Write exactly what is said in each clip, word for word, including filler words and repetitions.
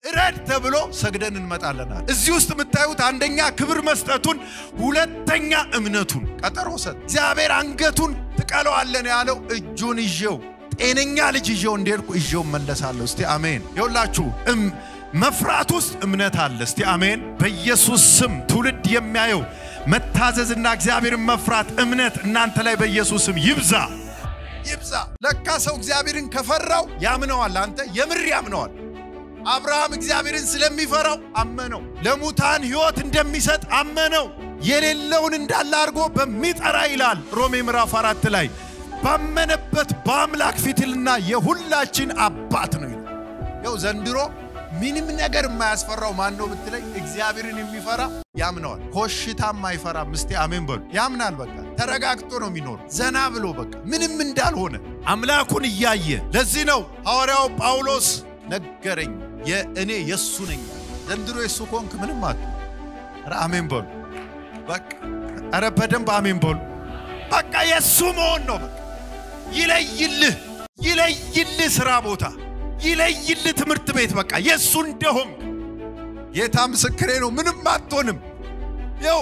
ረድ ተብሎ ሰግደን እንመጣለናል እዚህ ውስጥ የምታዩት አንደኛ ክብር መስጠቱን ሁለተኛ እምነቱን ቀጠሮ ሰጥ እግዚአብሔር አንገቱን ትቀለዋለህ ያለው እጁን ይዤው ጤነኛ ልጅ ይዤው እንደርኩ ይዤው መለሳለሁ እስቲ አሜን ይውላችሁ መፍራት ውስጥ እምነት አለ እስቲ አሜን በኢየሱስ ስም ትውልድ የሚያየው መታዘዝና እግዚአብሔርን መፍራት እምነት እናንተ ላይ በኢየሱስ ስም ይብዛ ይብዛ ለካ ሰው እግዚአብሔርን ከፈራው ያምነዋል አንተ የምር ያምነዋል አብርሃም እግዚአብሔርን ስለሚፈራው አመነው ለሙታን ሕይወት እንደሚሰጥ አመነው የሌለውን እንዳለ አርጎ በሚጠራ ይላል ሮሜ ምዕራፍ አራት ላይ ባመነበት በአምላክ ፊትና የሁላችን አባት ነው ይላል ያው ዘንድሮ ምንም ነገር የማያስፈራው ማን ነው ብትለኝ እግዚአብሔርን የሚፈራ ያምነዋል ኮሽታም ማይፈራ ምስቲ አሜን በሉ ያምናል በቃ ተረጋግጦ ነው የሚኖር ዘና ብሎ በቃ ምንም እንዳልሆነ አምላኩን ይያየ ለዚህ ነው ሐዋርያው ጳውሎስ ነገረኝ የእኔ የሱ ነኝ ዘንድሮ የሱ ኮንክ ምንም አት አሜን በሉ በቃ አረ በደንብ አሜን በሉ በቃ የሱ መሆን ነው በቃ ይለይልህ ይለይልህ ስራ ቦታ ይለይልህ ትምርት ቤት በቃ የሱ እንደሆም ጌታ ምስክሬ ነው ምንም አትሆንም ያው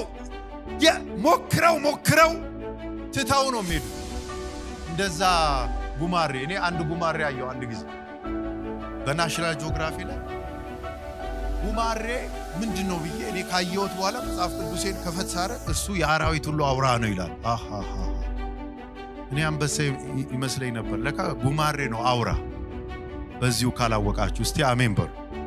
የሞክረው ሞክረው ትታው ነው የሚሄዱ እንደዛ ጉማሬ እኔ አንድ ጉማሬ አየው አንድ ጊዜ በናሽናል ጂኦግራፊ ላይ ጉማሬ ምንድነው ብዬ እኔ ካየሁት በኋላ መጽሐፍ ቅዱሴን ከፈትሳረ እሱ የአራዊት ሁሉ አውራ ነው ይላል አሃሃ እኔ አንበሳ ይመስለኝ ነበር ለካ ጉማሬ ነው አውራ በዚሁ ካላወቃችሁ እስቲ አሜን በሉ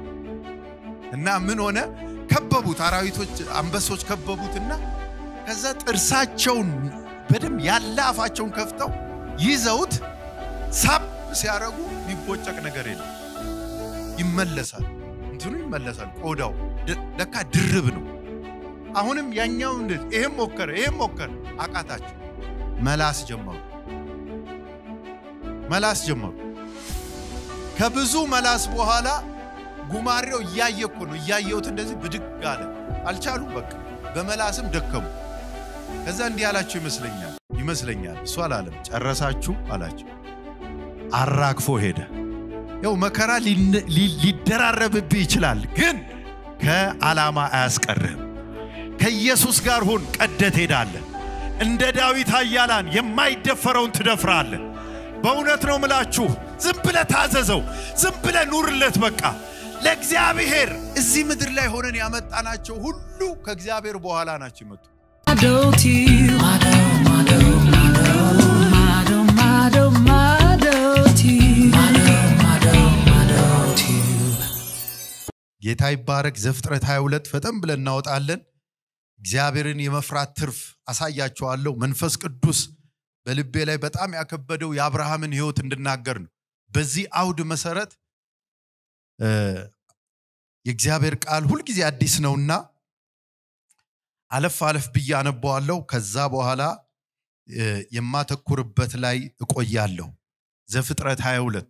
እና ምን ሆነ ከበቡት አራዊቶች አንበሶች ከበቡትና ከዛ ጥርሳቸውን በደም ያለ አፋቸውን ከፍተው ይዘውት ሳብ ሲያረጉ ቢቦጨቅ ነገር የለም ይመለሳል እንትኑ ይመለሳል ቆዳው ለካ ድርብ ነው አሁንም ያኛው እንዴ ይሄም ሞከረ ይሄም ሞከረ አቃታቸው መላስ ጀመሩ መላስ ጀመሩ ከብዙ መላስ በኋላ ጉማሬው ያየኩ ነው ያየውት እንደዚህ ብድግ አለ አልቻሉም በቃ በመላስም ደከሙ ከዛ እንዲህ ያላችሁ ይመስለኛል ይመስለኛል እሱ አላለም ጨረሳችሁ አላችሁ አራግፎ ሄደ ያው መከራ ሊደራረብብ ይችላል ግን ከዓላማ አያስቀርም ከኢየሱስ ጋር ሆን ቀደት ሄዳለ እንደ ዳዊት ኃያላን የማይደፈረውን ትደፍራለህ በእውነት ነው ምላችሁ ዝም ብለ ታዘዘው ዝም ብለ ኑርለት በቃ ለእግዚአብሔር እዚህ ምድር ላይ ሆነን ያመጣናቸው ሁሉ ከእግዚአብሔር በኋላ ናቸው ይመጡ ጌታ ይባረክ ዘፍጥረት ሃያ ሁለት ፈጠን ብለን እናወጣለን እግዚአብሔርን የመፍራት ትርፍ አሳያቸዋለሁ መንፈስ ቅዱስ በልቤ ላይ በጣም ያከበደው የአብርሃምን ሕይወት እንድናገር ነው በዚህ አውድ መሰረት የእግዚአብሔር ቃል ሁሉ ጊዜ አዲስ ነውና አለፍ አለፍ በያነባዋለሁ ከዛ በኋላ የማተኩርበት ላይ እቆያለሁ ዘፍጥረት ሃያ ሁለት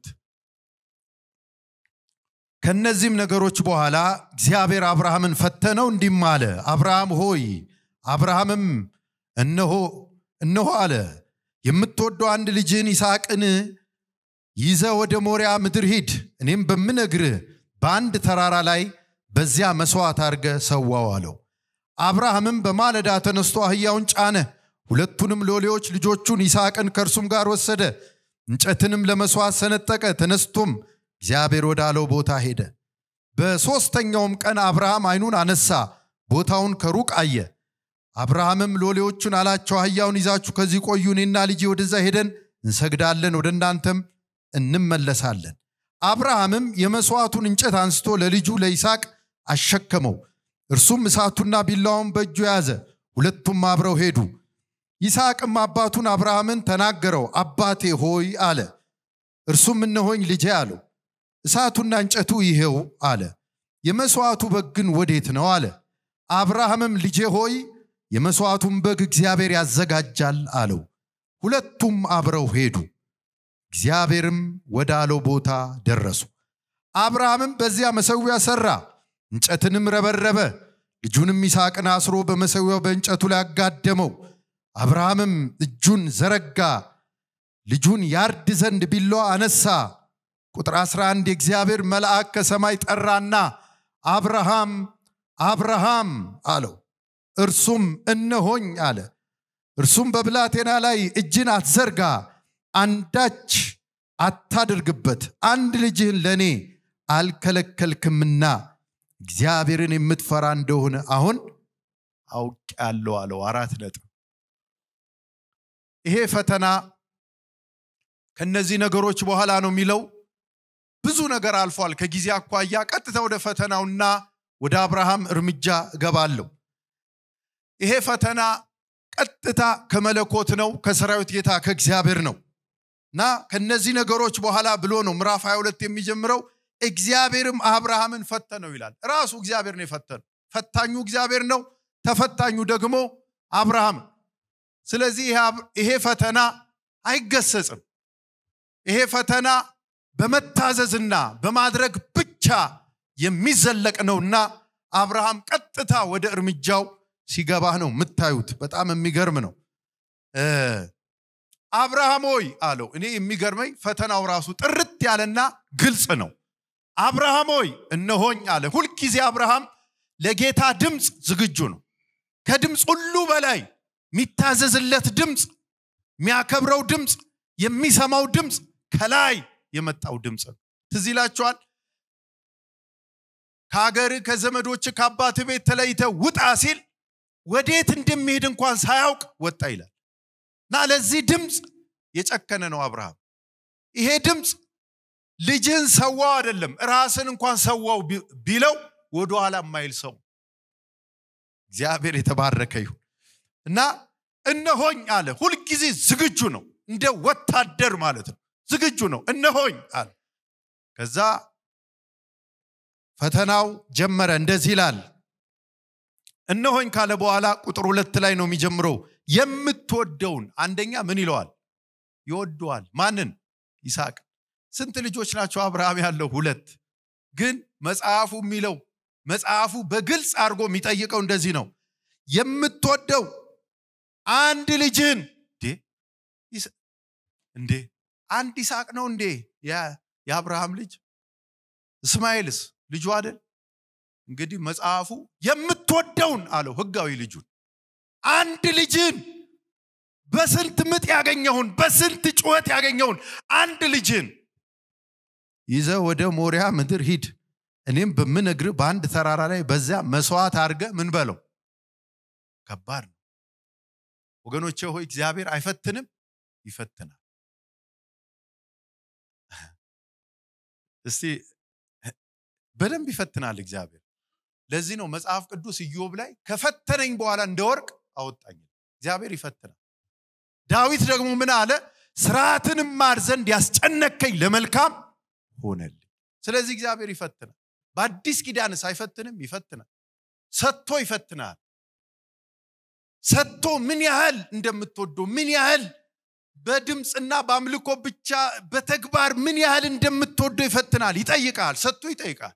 ከነዚህም ነገሮች በኋላ እግዚአብሔር አብርሃምን ፈተነው እንዲማለ አብርሃም ሆይ አብርሃምም እነሆ እነሆ አለ የምትወደው አንድ ልጅን ይስሐቅን ይዘ ወደ ሞሪያ ምድር ሂድ እኔም በመነግርህ በአንድ ተራራ ላይ በዚያ መስዋዕት አርገ ሰዋው አለው አብርሃምም በማለዳ ተነስቶ አህያውን ጫነ ሁለቱንም ሎሌዎች ልጆቹን ይስሐቅን ከርሱም ጋር ወሰደ እንጨትንም ለመስዋዕት ሰነጠቀ ተነስቶም እግዚአብሔር ወዳለው ቦታ ሄደ በሶስተኛውም ቀን አብርሃም አይኑን አነሳ ቦታውን ከሩቅ አየ አብርሃምም ሎሌዎቹን አላቸው አህያውን ይዛችሁ ከዚህ ቆዩ እኔና ልጄ ወደዛ ሄደን እንሰግዳለን ወደ እናንተም እንመለሳለን አብርሃምም የመስዋዕቱን እንጨት አንስቶ ለልጁ ለይስሐቅ አሸከመው እርሱም እሳቱና ቢላውን በእጁ ያዘ ሁለቱም አብረው ሄዱ ይስሐቅም አባቱን አብርሃምን ተናገረው አባቴ ሆይ አለ እርሱም እነሆኝ ልጄ አለው እሳቱና እንጨቱ ይሄው አለ የመስዋዕቱ በግ ግን ወዴት ነው አለ አብርሃምም ልጄ ሆይ የመስዋዕቱን በግ እግዚአብሔር ያዘጋጃል አለው ሁለቱም አብረው ሄዱ እግዚአብሔርም ወዳለው ቦታ ደረሱ አብርሃምም በዚያ መሰዊያ ሰራ እንጨትንም ረበረበ ልጁንም ይስሐቅን አስሮ በመሰዊያው በእንጨቱ ላይ አጋደመው አብርሃምም እጁን ዘረጋ ልጁን ያርድ ዘንድ ቢላዋ አነሳ ቁጥር አስራ አንድ የእግዚአብሔር መልአክ ከሰማይ ጠራና አብርሃም አብርሃም አለው። እርሱም እነሆኝ አለ። እርሱም በብላቴና ላይ እጅን አትዘርጋ፣ አንዳች አታድርግበት፣ አንድ ልጅህን ለኔ አልከለከልክምና እግዚአብሔርን የምትፈራ እንደሆነ አሁን አውቄአለሁ አለው። አራት ነጥብ። ይሄ ፈተና ከነዚህ ነገሮች በኋላ ነው የሚለው። ብዙ ነገር አልፏል። ከጊዜ አኳያ ቀጥታ ወደ ፈተናውና ወደ አብርሃም እርምጃ ገባለሁ። ይሄ ፈተና ቀጥታ ከመለኮት ነው፣ ከሰራዊት ጌታ ከእግዚአብሔር ነው። እና ከነዚህ ነገሮች በኋላ ብሎ ነው ምዕራፍ ሃያ ሁለት የሚጀምረው። እግዚአብሔርም አብርሃምን ፈተነው ይላል። ራሱ እግዚአብሔር ነው የፈተነው። ፈታኙ እግዚአብሔር ነው፣ ተፈታኙ ደግሞ አብርሃም። ስለዚህ ይሄ ፈተና አይገሰጽም። ይሄ ፈተና በመታዘዝና በማድረግ ብቻ የሚዘለቅ ነውና አብርሃም ቀጥታ ወደ እርምጃው ሲገባ ነው የምታዩት። በጣም የሚገርም ነው። አብርሃም ሆይ አለው። እኔ የሚገርመኝ ፈተናው ራሱ ጥርት ያለና ግልጽ ነው። አብርሃም ሆይ እነሆኝ አለ። ሁሉ ጊዜ አብርሃም ለጌታ ድምጽ ዝግጁ ነው። ከድምጽ ሁሉ በላይ የሚታዘዝለት ድምጽ፣ የሚያከብረው ድምጽ፣ የሚሰማው ድምጽ ከላይ የመጣው ድምጽ ነው። ትዝ ይላችኋል። ከሀገር ከዘመዶች ከአባት ቤት ተለይተ ውጣ ሲል ወዴት እንደሚሄድ እንኳን ሳያውቅ ወጣ ይላል። እና ለዚህ ድምጽ የጨከነ ነው አብርሃም። ይሄ ድምጽ ልጅን ሰዋው አይደለም፣ ራስን እንኳን ሰዋው ቢለው ወደ ኋላ የማይል ሰው። እግዚአብሔር የተባረከ ይሁን። እና እነሆኝ አለ። ሁሉ ጊዜ ዝግጁ ነው፣ እንደ ወታደር ማለት ነው። ዝግጁ ነው። እነሆኝ አለ። ከዛ ፈተናው ጀመረ። እንደዚህ ይላል። እነሆኝ ካለ በኋላ ቁጥር ሁለት ላይ ነው የሚጀምረው። የምትወደውን አንደኛ ምን ይለዋል? ይወደዋል። ማንን? ይስሐቅ። ስንት ልጆች ናቸው አብርሃም ያለው? ሁለት። ግን መጽሐፉ የሚለው መጽሐፉ በግልጽ አድርጎ የሚጠይቀው እንደዚህ ነው። የምትወደው አንድ ልጅን እንዴ እንዴ አንድ ይስሐቅ ነው እንዴ? ያ የአብርሃም ልጅ እስማኤልስ ልጁ አይደል? እንግዲህ መጽሐፉ የምትወደውን አለው ህጋዊ ልጁን አንድ ልጅን በስንት ምጥ ያገኘውን በስንት ጩኸት ያገኘውን አንድ ልጅን ይዘ ወደ ሞሪያ ምድር ሂድ፣ እኔም በመነግር በአንድ ተራራ ላይ በዚያ መስዋዕት አድርገ ምን በለው። ከባድ ነው ወገኖቼ ሆይ። እግዚአብሔር አይፈትንም፣ ይፈትናል። እስቲ በደንብ ይፈትናል እግዚአብሔር። ለዚህ ነው መጽሐፍ ቅዱስ ኢዮብ ላይ ከፈተነኝ በኋላ እንደወርቅ አወጣኝ። እግዚአብሔር ይፈትናል። ዳዊት ደግሞ ምን አለ? ስርዓትን ማር ዘንድ ያስጨነከኝ ለመልካም ሆነልኝ። ስለዚህ እግዚአብሔር ይፈትናል። በአዲስ ኪዳንስ አይፈትንም? ይፈትናል። ሰጥቶ ይፈትናል። ሰጥቶ ምን ያህል እንደምትወደው፣ ምን ያህል በድምጽና በአምልኮ ብቻ በተግባር ምን ያህል እንደምትወደው ይፈትናል። ይጠይቃል፣ ሰጥቶ ይጠይቃል።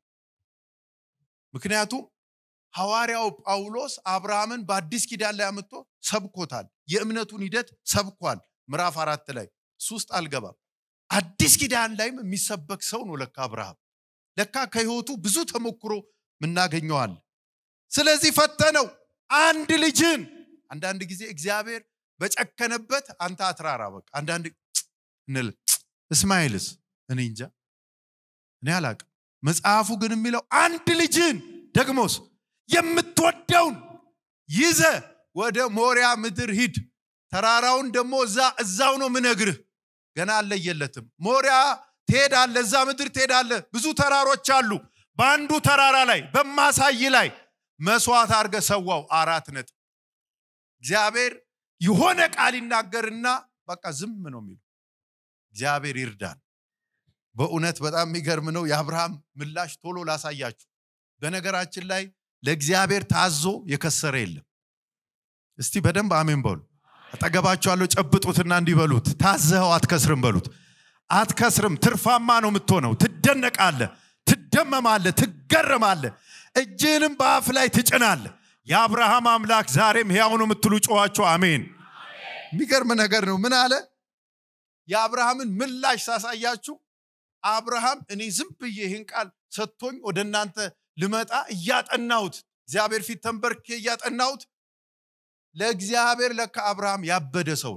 ምክንያቱም ሐዋርያው ጳውሎስ አብርሃምን በአዲስ ኪዳን ላይ አምጥቶ ሰብኮታል። የእምነቱን ሂደት ሰብኳል። ምዕራፍ አራት ላይ ሶስት አልገባም። አዲስ ኪዳን ላይም የሚሰበክ ሰው ነው ለካ አብርሃም። ለካ ከህይወቱ ብዙ ተሞክሮ ምናገኘዋል። ስለዚህ ፈተነው አንድ ልጅን። አንዳንድ ጊዜ እግዚአብሔር በጨከነበት አንተ አትራራ በቃ። አንዳንድ እንል እስማኤልስ እኔ እንጃ እኔ አላቅም። መጽሐፉ ግን የሚለው አንድ ልጅን ደግሞስ የምትወደውን ይዘ ወደ ሞሪያ ምድር ሂድ። ተራራውን ደግሞ እዛ እዛው ነው ምነግርህ። ገና አለየለትም። ሞሪያ ትሄዳለ፣ እዛ ምድር ትሄዳለ። ብዙ ተራሮች አሉ። በአንዱ ተራራ ላይ በማሳይ ላይ መስዋዕት አድርገ ሰዋው። አራት ነጥብ። እግዚአብሔር የሆነ ቃል ይናገርና በቃ ዝም ነው የሚለው። እግዚአብሔር ይርዳን። በእውነት በጣም የሚገርም ነው የአብርሃም ምላሽ። ቶሎ ላሳያችሁ። በነገራችን ላይ ለእግዚአብሔር ታዞ የከሰረ የለም። እስቲ በደንብ አሜን በሉ። አጠገባችኋለሁ ጨብጡትና እንዲበሉት ታዘኸው አትከስርም በሉት። አትከስርም፣ ትርፋማ ነው የምትሆነው። ትደነቃለህ፣ ትደመማለህ፣ ትገረማለህ። እጅህንም በአፍ ላይ ትጭናለህ። የአብርሃም አምላክ ዛሬም ሕያው ነው የምትሉ ጮኻችሁ አሜን። የሚገርም ነገር ነው። ምን አለ? የአብርሃምን ምላሽ ሳሳያችሁ አብርሃም እኔ ዝም ብዬ ይህን ቃል ሰጥቶኝ ወደ እናንተ ልመጣ እያጠናሁት እግዚአብሔር ፊት ተንበርኬ እያጠናሁት ለእግዚአብሔር ለካ አብርሃም ያበደ ሰው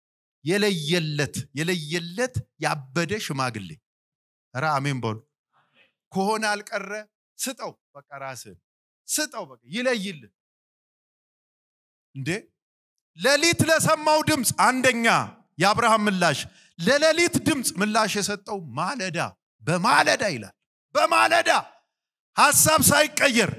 የለየለት የለየለት ያበደ ሽማግሌ ኧረ አሜን በሉ ከሆነ አልቀረ ስጠው በቃ ራስህ ስጠው በቃ ይለይል እንዴ ለሊት ለሰማው ድምጽ አንደኛ የአብርሃም ምላሽ ለሌሊት ድምጽ ምላሽ የሰጠው ማለዳ በማለዳ ይላል በማለዳ ሐሳብ ሳይቀየር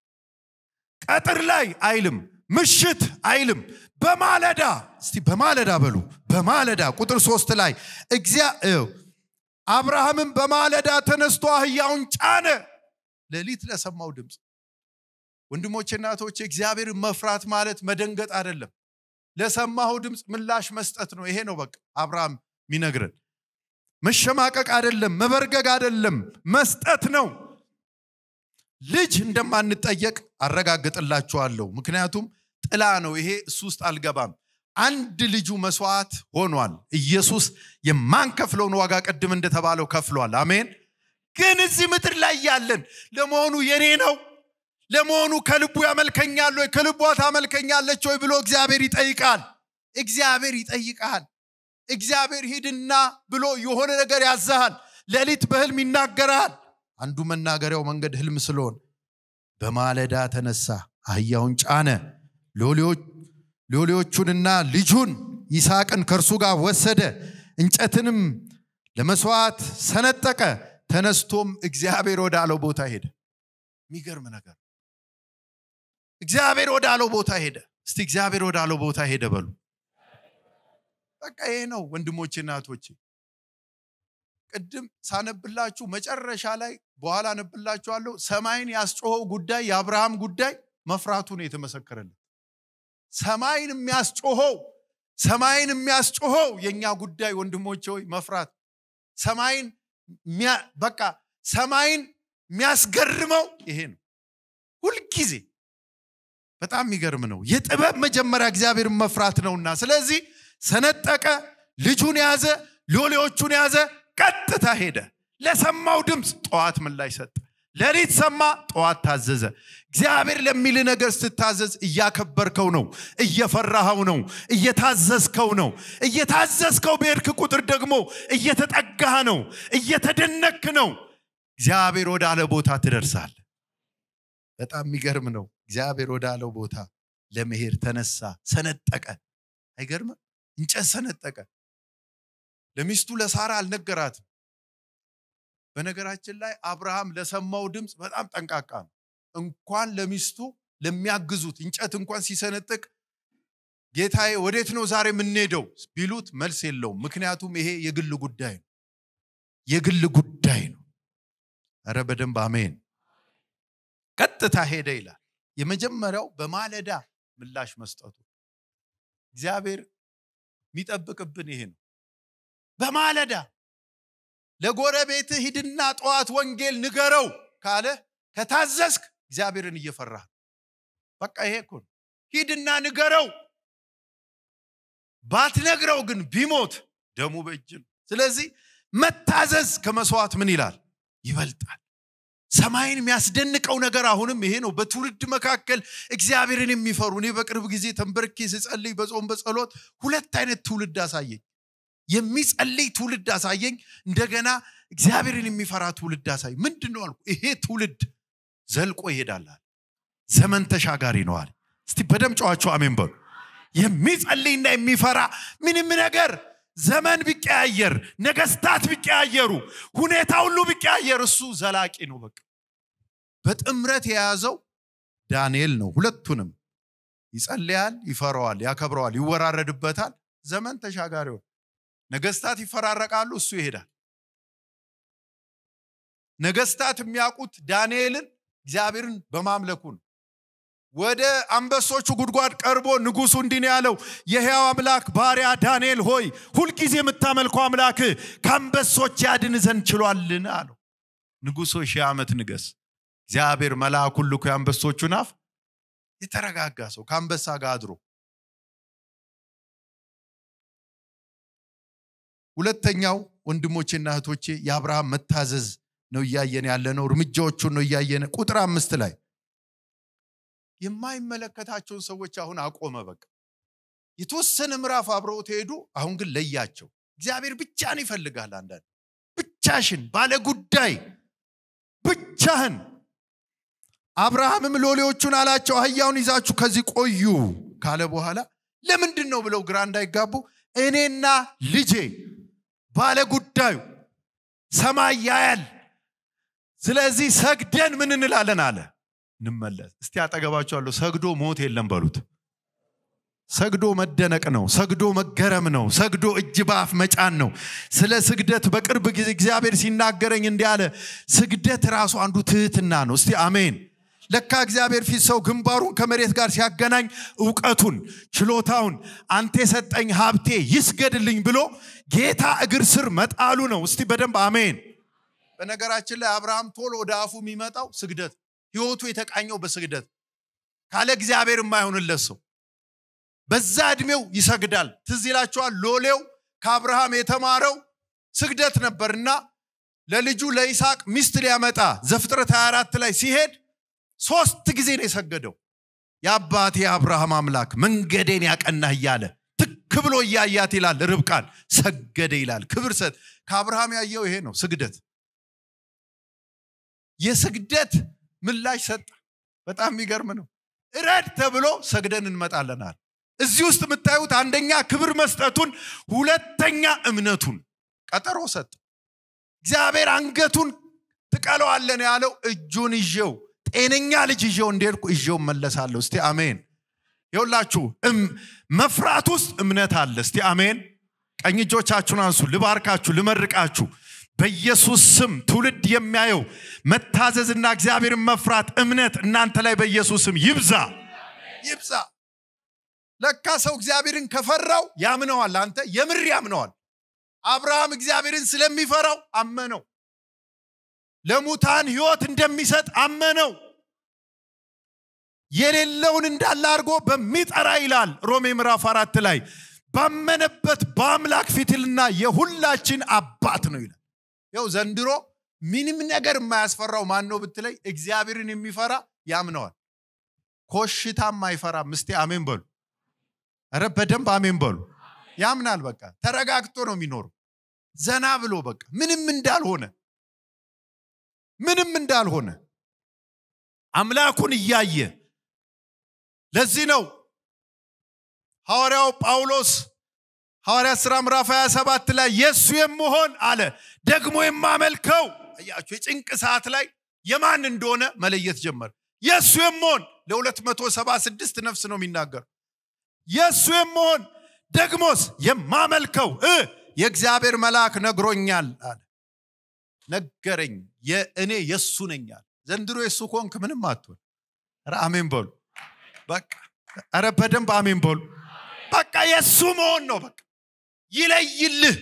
ቀጥር ላይ አይልም ምሽት አይልም በማለዳ እስቲ በማለዳ በሉ በማለዳ ቁጥር ሶስት ላይ እግዚአብሔር አብርሃምም በማለዳ ተነስቶ አህያውን ጫነ ለሊት ለሰማው ድምጽ ወንድሞቼና እናቶቼ እግዚአብሔር መፍራት ማለት መደንገጥ አይደለም ለሰማው ድምጽ ምላሽ መስጠት ነው ይሄ ነው በቃ አብርሃም ሚነግረን መሸማቀቅ አይደለም መበርገግ አይደለም መስጠት ነው ልጅ እንደማንጠየቅ አረጋግጥላችኋለሁ ምክንያቱም ጥላ ነው ይሄ እሱ ውስጥ አልገባም አንድ ልጁ መስዋዕት ሆኗል ኢየሱስ የማንከፍለውን ዋጋ ቀድም እንደተባለው ከፍሏል አሜን ግን እዚህ ምድር ላይ ያለን ለመሆኑ የኔ ነው ለመሆኑ ከልቡ ያመልከኛል ወይ ከልቧ ታመልከኛለች ወይ ብሎ እግዚአብሔር ይጠይቃል እግዚአብሔር ይጠይቃል እግዚአብሔር ሂድና ብሎ የሆነ ነገር ያዛሃል ለሊት በህልም ይናገራል አንዱ መናገሪያው መንገድ ህልም ስለሆነ በማለዳ ተነሳ አህያውን ጫነ ሎሌዎች ሎሌዎቹንና ልጁን ይስሐቅን ከርሱ ጋር ወሰደ እንጨትንም ለመስዋዕት ሰነጠቀ ተነስቶም እግዚአብሔር ወዳለው ቦታ ሄደ የሚገርም ነገር እግዚአብሔር ወዳለው ቦታ ሄደ እስቲ እግዚአብሔር ወዳለው ቦታ ሄደ በሉ በቃ ይሄ ነው ወንድሞቼና እናቶቼ ቅድም ሳነብላችሁ መጨረሻ ላይ በኋላ አነብላችኋለሁ ሰማይን ያስጮኸው ጉዳይ የአብርሃም ጉዳይ መፍራቱ ነው የተመሰከረለት ሰማይን የሚያስጮኸው ሰማይን የሚያስጮኸው የኛ ጉዳይ ወንድሞቼ ሆይ መፍራት ሰማይን በቃ ሰማይን የሚያስገርመው ይሄ ነው ሁሉ ጊዜ በጣም የሚገርም ነው የጥበብ መጀመሪያ እግዚአብሔር መፍራት ነውና ስለዚህ ሰነጠቀ ልጁን ያዘ ሎሌዎቹን ያዘ ቀጥታ ሄደ ለሰማው ድምጽ ጧት ምላሽ ሰጠ ለሊት ሰማ ጧት ታዘዘ እግዚአብሔር ለሚል ነገር ስትታዘዝ እያከበርከው ነው እየፈራሃው ነው እየታዘዝከው ነው እየታዘዝከው በእርክ ቁጥር ደግሞ እየተጠጋህ ነው እየተደነክ ነው እግዚአብሔር ወዳለ ቦታ ትደርሳለህ በጣም የሚገርም ነው እግዚአብሔር ወዳለው ቦታ ለመሄድ ተነሳ ሰነጠቀ አይገርም እንጨት ሰነጠቀ ለሚስቱ ለሳራ አልነገራትም በነገራችን ላይ አብርሃም ለሰማው ድምጽ በጣም ጠንቃቃ ነው እንኳን ለሚስቱ ለሚያግዙት እንጨት እንኳን ሲሰነጥቅ ጌታዬ ወዴት ነው ዛሬ የምንሄደው ቢሉት መልስ የለውም ምክንያቱም ይሄ የግል ጉዳይ ነው የግል ጉዳይ ነው አረ በደንብ አሜን ቀጥታ ሄደ ይላል የመጀመሪያው በማለዳ ምላሽ መስጠቱ እግዚአብሔር የሚጠብቅብን ይሄ ነው በማለዳ ለጎረቤት ሂድና ጧት ወንጌል ንገረው ካለ ከታዘዝክ እግዚአብሔርን እየፈራህ በቃ ይሄ እኮ ሂድና ንገረው ባትነግረው ግን ቢሞት ደሙ በእጅ ስለዚህ መታዘዝ ከመስዋዕት ምን ይላል ይበልጣል ሰማይን የሚያስደንቀው ነገር አሁንም ይሄ ነው በትውልድ መካከል እግዚአብሔርን የሚፈሩ እኔ በቅርብ ጊዜ ተንበርኬ ስጸልይ በጾም በጸሎት ሁለት አይነት ትውልድ አሳየኝ የሚጸልይ ትውልድ አሳየኝ እንደገና እግዚአብሔርን የሚፈራ ትውልድ አሳየኝ ምንድነው አልኩ ይሄ ትውልድ ዘልቆ ይሄዳል ዘመን ተሻጋሪ ነው አለ እስቲ በደም ጫዋቹ አሜን በሉ የሚጸልይና የሚፈራ ምንም ነገር ዘመን ቢቀያየር ነገስታት ቢቀያየሩ ሁኔታ ሁሉ ቢቀያየር እሱ ዘላቂ ነው በቃ በጥምረት የያዘው ዳንኤል ነው ሁለቱንም ይጸልያል ይፈራዋል ያከብረዋል ይወራረድበታል ዘመን ተሻጋሪው ነገስታት ይፈራረቃሉ እሱ ይሄዳል ነገስታት የሚያቁት ዳንኤልን እግዚአብሔርን በማምለኩ ነው ወደ አንበሶቹ ጉድጓድ ቀርቦ ንጉሱ እንዲህ ያለው የሕያው አምላክ ባሪያ ዳንኤል ሆይ ሁሉ ጊዜ የምታመልከው አምላክ ከአንበሶች ያድን ዘንድ ችሏልና አለው ንጉሱ ሺህ ዓመት ንገስ እግዚአብሔር መልአኩን ልኮ አንበሶቹን አፍ የተረጋጋ ሰው ከአንበሳ ጋር አድሮ ሁለተኛው ወንድሞቼና እህቶቼ የአብርሃም መታዘዝ ነው ያያየን ያለነው እርምጃዎቹን ነው ያያየን ቁጥር አምስት ላይ የማይመለከታቸውን ሰዎች አሁን አቆመ በቃ የተወሰነ ምዕራፍ አብረው ተሄዱ አሁን ግን ለያቸው እግዚአብሔር ብቻን ይፈልጋል አንዳንድ ብቻሽን ባለ ጉዳይ ብቻህን አብርሃምም ሎሌዎቹን አላቸው አህያውን ይዛችሁ ከዚህ ቆዩ ካለ በኋላ ለምንድነው ብለው ግራ እንዳይጋቡ እኔና ልጄ ባለ ጉዳዩ ሰማይ ያያል ስለዚህ ሰግደን ምን እንላለን አለ እንመለስ እስቲ አጠገባችሁ አለው ሰግዶ ሞት የለም በሉት ሰግዶ መደነቅ ነው ሰግዶ መገረም ነው ሰግዶ እጅ ባፍ መጫን ነው ስለ ስግደት በቅርብ ጊዜ እግዚአብሔር ሲናገረኝ እንዲህ አለ ስግደት ራሱ አንዱ ትህትና ነው እስቲ አሜን ለካ እግዚአብሔር ፊት ሰው ግንባሩን ከመሬት ጋር ሲያገናኝ ዕውቀቱን ችሎታውን አንተ ሰጠኝ ሀብቴ ይስገድልኝ ብሎ ጌታ እግር ስር መጣሉ ነው እስቲ በደንብ አሜን በነገራችን ላይ አብርሃም ቶሎ ወደ አፉ የሚመጣው ስግደት ህይወቱ የተቃኘው በስግደት ካለ እግዚአብሔር የማይሆንለት ሰው በዛ እድሜው ይሰግዳል ትዝ ይላችኋል ሎሌው ከአብርሃም የተማረው ስግደት ነበርና ለልጁ ለይስሐቅ ሚስት ሊያመጣ ዘፍጥረት ሃያ አራት ላይ ሲሄድ ሶስት ጊዜ ነው የሰገደው ያባቴ አብርሃም አምላክ መንገዴን ያቀናህ ይያለ ትክ ብሎ ያያት ይላል ርብቃን ሰገደ ይላል ክብር ሰጥ ከአብርሃም ያየው ይሄ ነው ስግደት የስግደት ምላሽ ሰጠ በጣም የሚገርም ነው እረድ ተብሎ ሰግደን እንመጣለናል እዚህ ውስጥ የምታዩት አንደኛ ክብር መስጠቱን ሁለተኛ እምነቱን ቀጠሮ ሰጠ እግዚአብሔር አንገቱን ትቀለዋለህ ያለው እጁን ይዤው ጤነኛ ልጅ ይዤው እንደርኩ ይዤው መለሳለሁ እስቲ አሜን ይውላችሁ መፍራት ውስጥ እምነት አለ እስቲ አሜን ቀኝ እጆቻችሁን አንሱ ልባርካችሁ ልመርቃችሁ በኢየሱስ ስም ትውልድ የሚያየው መታዘዝና እግዚአብሔርን መፍራት እምነት እናንተ ላይ በኢየሱስ ስም ይብዛ ይብዛ ለካ ሰው እግዚአብሔርን ከፈራው ያምነዋል አንተ የምር ያምነዋል አብርሃም እግዚአብሔርን ስለሚፈራው አመነው ለሙታን ህይወት እንደሚሰጥ አመነው የሌለውን እንዳለ አርጎ በሚጠራ ይላል ሮሜ ምዕራፍ አራት ላይ ባመነበት በአምላክ ፊትና የሁላችን አባት ነው ይላል ያው ዘንድሮ ምንም ነገር የማያስፈራው ማን ነው ብትለይ እግዚአብሔርን የሚፈራ ያምነዋል ኮሽታም ማይፈራ ምስቲ አሜን በሉ አረ በደንብ አሜን በሉ ያምናል በቃ ተረጋግቶ ነው የሚኖር ዘና ብሎ በቃ ምንም እንዳልሆነ ምንም እንዳልሆነ አምላኩን ያያየ ለዚህ ነው ሐዋርያው ጳውሎስ ሐዋርያ ሥራ ምዕራፍ ሃያ ሰባት ላይ ኢየሱስ የምሆን አለ ደግሞ የማመልከው አያችሁ የጭንቅ ሰዓት ላይ የማን እንደሆነ መለየት ጀመረ ኢየሱስ የምሆን ለ276 ነፍስ ነው የሚናገር ኢየሱስ የምሆን ደግሞስ የማመልከው እ የእግዚአብሔር መልአክ ነግሮኛል አለ ነገረኝ የእኔ ኢየሱስ ነኛል ዘንድሮ ኢየሱስ ኮንክ ምንም አትሆን አረ አሜን በሉ በቃ አረ በደንብ አሜን በሉ በቃ ኢየሱስ መሆን ነው በቃ ይለይልህ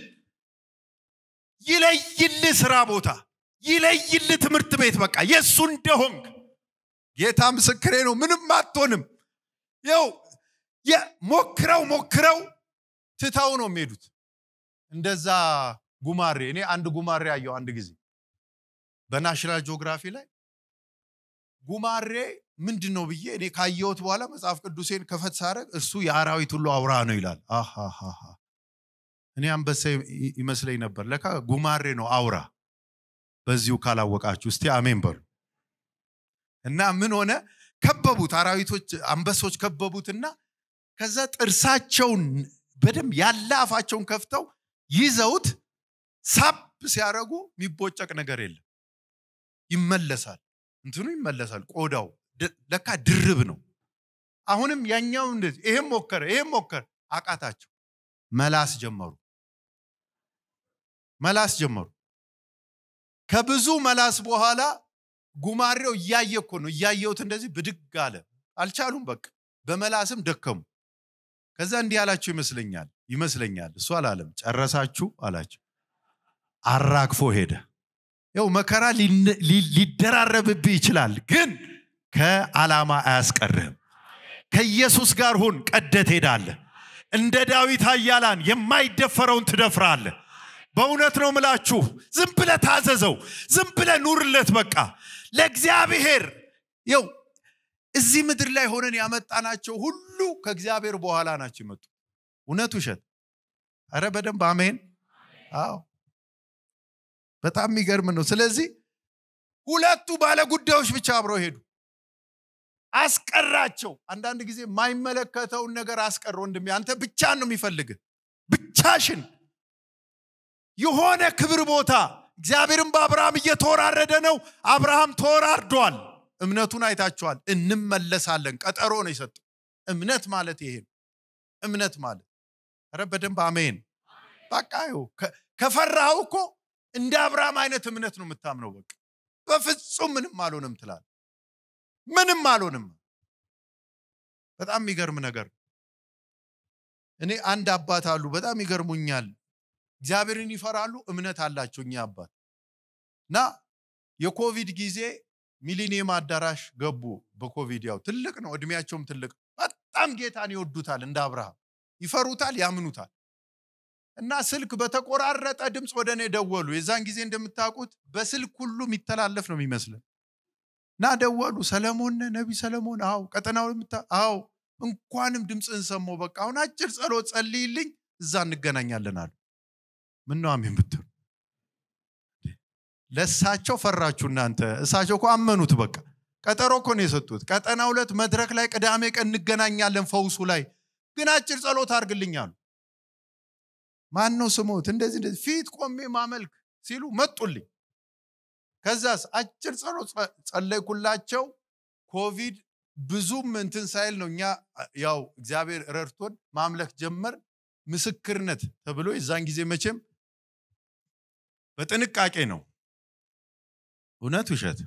ይለይልህ ስራ ቦታ ይለይልህ ትምህርት ቤት በቃ ኢየሱስ እንደሆንክ ጌታ ምስክሬ ነው ምንም አትሆንም ያው የሞክረው ሞክረው ትታው ነው የሚሄዱት እንደዛ ጉማሬ እኔ አንድ ጉማሬ አየው አንድ ጊዜ በናሽናል ጂኦግራፊ ላይ ጉማሬ ምንድነው ብዬ እኔ ካየሁት በኋላ መጽሐፍ ቅዱሴን ከፈት ሳረግ እሱ የአራዊት ሁሉ አውራ ነው ይላል አሃሃሃ እኔ አንበሳ ይመስለኝ ነበር ለካ ጉማሬ ነው አውራ በዚሁ ካላወቃችሁ እስቲ አሜን በሉ እና ምን ሆነ ከበቡት አራዊቶች አንበሶች ከበቡትና ከዛ ጥርሳቸውን በደም ያላፋቸውን ከፍተው ይዘውት ሳብ ሲያረጉ የሚቦጨቅ ነገር የለም ይመለሳል እንትኑ ይመለሳል ቆዳው ለካ ድርብ ነው አሁንም ያኛው እንደዚህ ይሄም ሞከረ ይሄም ሞከረ አቃታቸው መላስ ጀመሩ መላስ ጀመሩ ከብዙ መላስ በኋላ ጉማሬው ያየኮ ነው ያየውት እንደዚህ ብድግ አለ አልቻሉም በቃ በመላስም ደከሙ ከዛ እንዲህ ያላችሁ ይመስለኛል ይመስለኛል እሱ አላለም ጨረሳችሁ አላችሁ አራግፎ ሄደ ያው መከራ ሊደራረብብ ይችላል ግን ከዓላማ አያስቀርም ከኢየሱስ ጋር ሁን ቀደት ሄዳለ እንደ ዳዊት ኃያላን የማይደፈረውን ትደፍራለህ በእውነት ነው ምላችሁ ዝም ብለ ታዘዘው ዝም ብለ ኑርለት በቃ ለእግዚአብሔር ይው እዚህ ምድር ላይ ሆነን ያመጣናቸው ሁሉ ከእግዚአብሔር በኋላ ናቸው ይመጡ እውነቱ ሸት አረ በደንብ አሜን አዎ በጣም የሚገርም ነው ስለዚህ ሁለቱ ባለ ጉዳዮች ብቻ አብረው ሄዱ አስቀራቸው አንዳንድ ጊዜ ማይመለከተው ነገር አስቀር ወንድም አንተ ብቻ ነው የሚፈልግ ብቻሽን የሆነ ክብር ቦታ እግዚአብሔርም በአብርሃም እየተወራረደ ነው አብርሃም ተወራርዷል እምነቱን አይታችኋል እንመለሳለን ቀጠሮ ነው ይሰጠው እምነት ማለት ይሄ እምነት ማለት አረ በደንብ አሜን በቃ ይው ከፈራው እኮ እንደ አብርሃም አይነት እምነት ነው የምታምነው በቃ በፍጹም ምንም አልሆነም ትላል ምንም አልሆነም በጣም የሚገርም ነገር እኔ አንድ አባት አሉ በጣም ይገርሙኛል እግዚአብሔርን ይፈራሉ እምነት አላቸው እኛ አባትና የኮቪድ ጊዜ ሚሊኒየም አዳራሽ ገቡ በኮቪድ ያው ትልቅ ነው እድሜያቸውም ትልቅ በጣም ጌታን ይወዱታል እንደ አብርሃም ይፈሩታል ያምኑታል እና ስልክ በተቆራረጠ ድምጽ ወደኔ ደወሉ የዛን ጊዜ እንደምታውቁት በስልክ ሁሉ የሚተላለፍ ነው የሚመስለው ና ደወሉ ሰለሞን ነብይ ሰለሞን አው ቀጠናው ምታ አው እንኳንም ድምጽን ሰማው በቃ አሁን አጭር ጸሎት ጸልይልኝ እዛ እንገናኛለን አሉ ምን ነው አሜን ብትሉ ለሳቸው ፈራችሁ እናንተ እሳቸው እኮ አመኑት በቃ ቀጠሮ እኮ ነው የሰጡት ቀጠና ሁለት መድረክ ላይ ቅዳሜ ቀን እንገናኛለን ፈውሱ ላይ ግን አጭር ጸሎት አርግልኝ አሉ ማን ነው ስሞት እንደዚህ እንደዚህ ፊት ቆሜ ማመልክ ሲሉ መጡልኝ ከዛስ አጭር ጸሎት ጸለይኩላቸው ኮቪድ ብዙም እንትን ሳይል ነውኛ ያው እግዚአብሔር ረርቶን ማምለክ ጀመር ምስክርነት ተብሎ የዛን ጊዜ መቼም በጥንቃቄ ነው እውነት ውሸት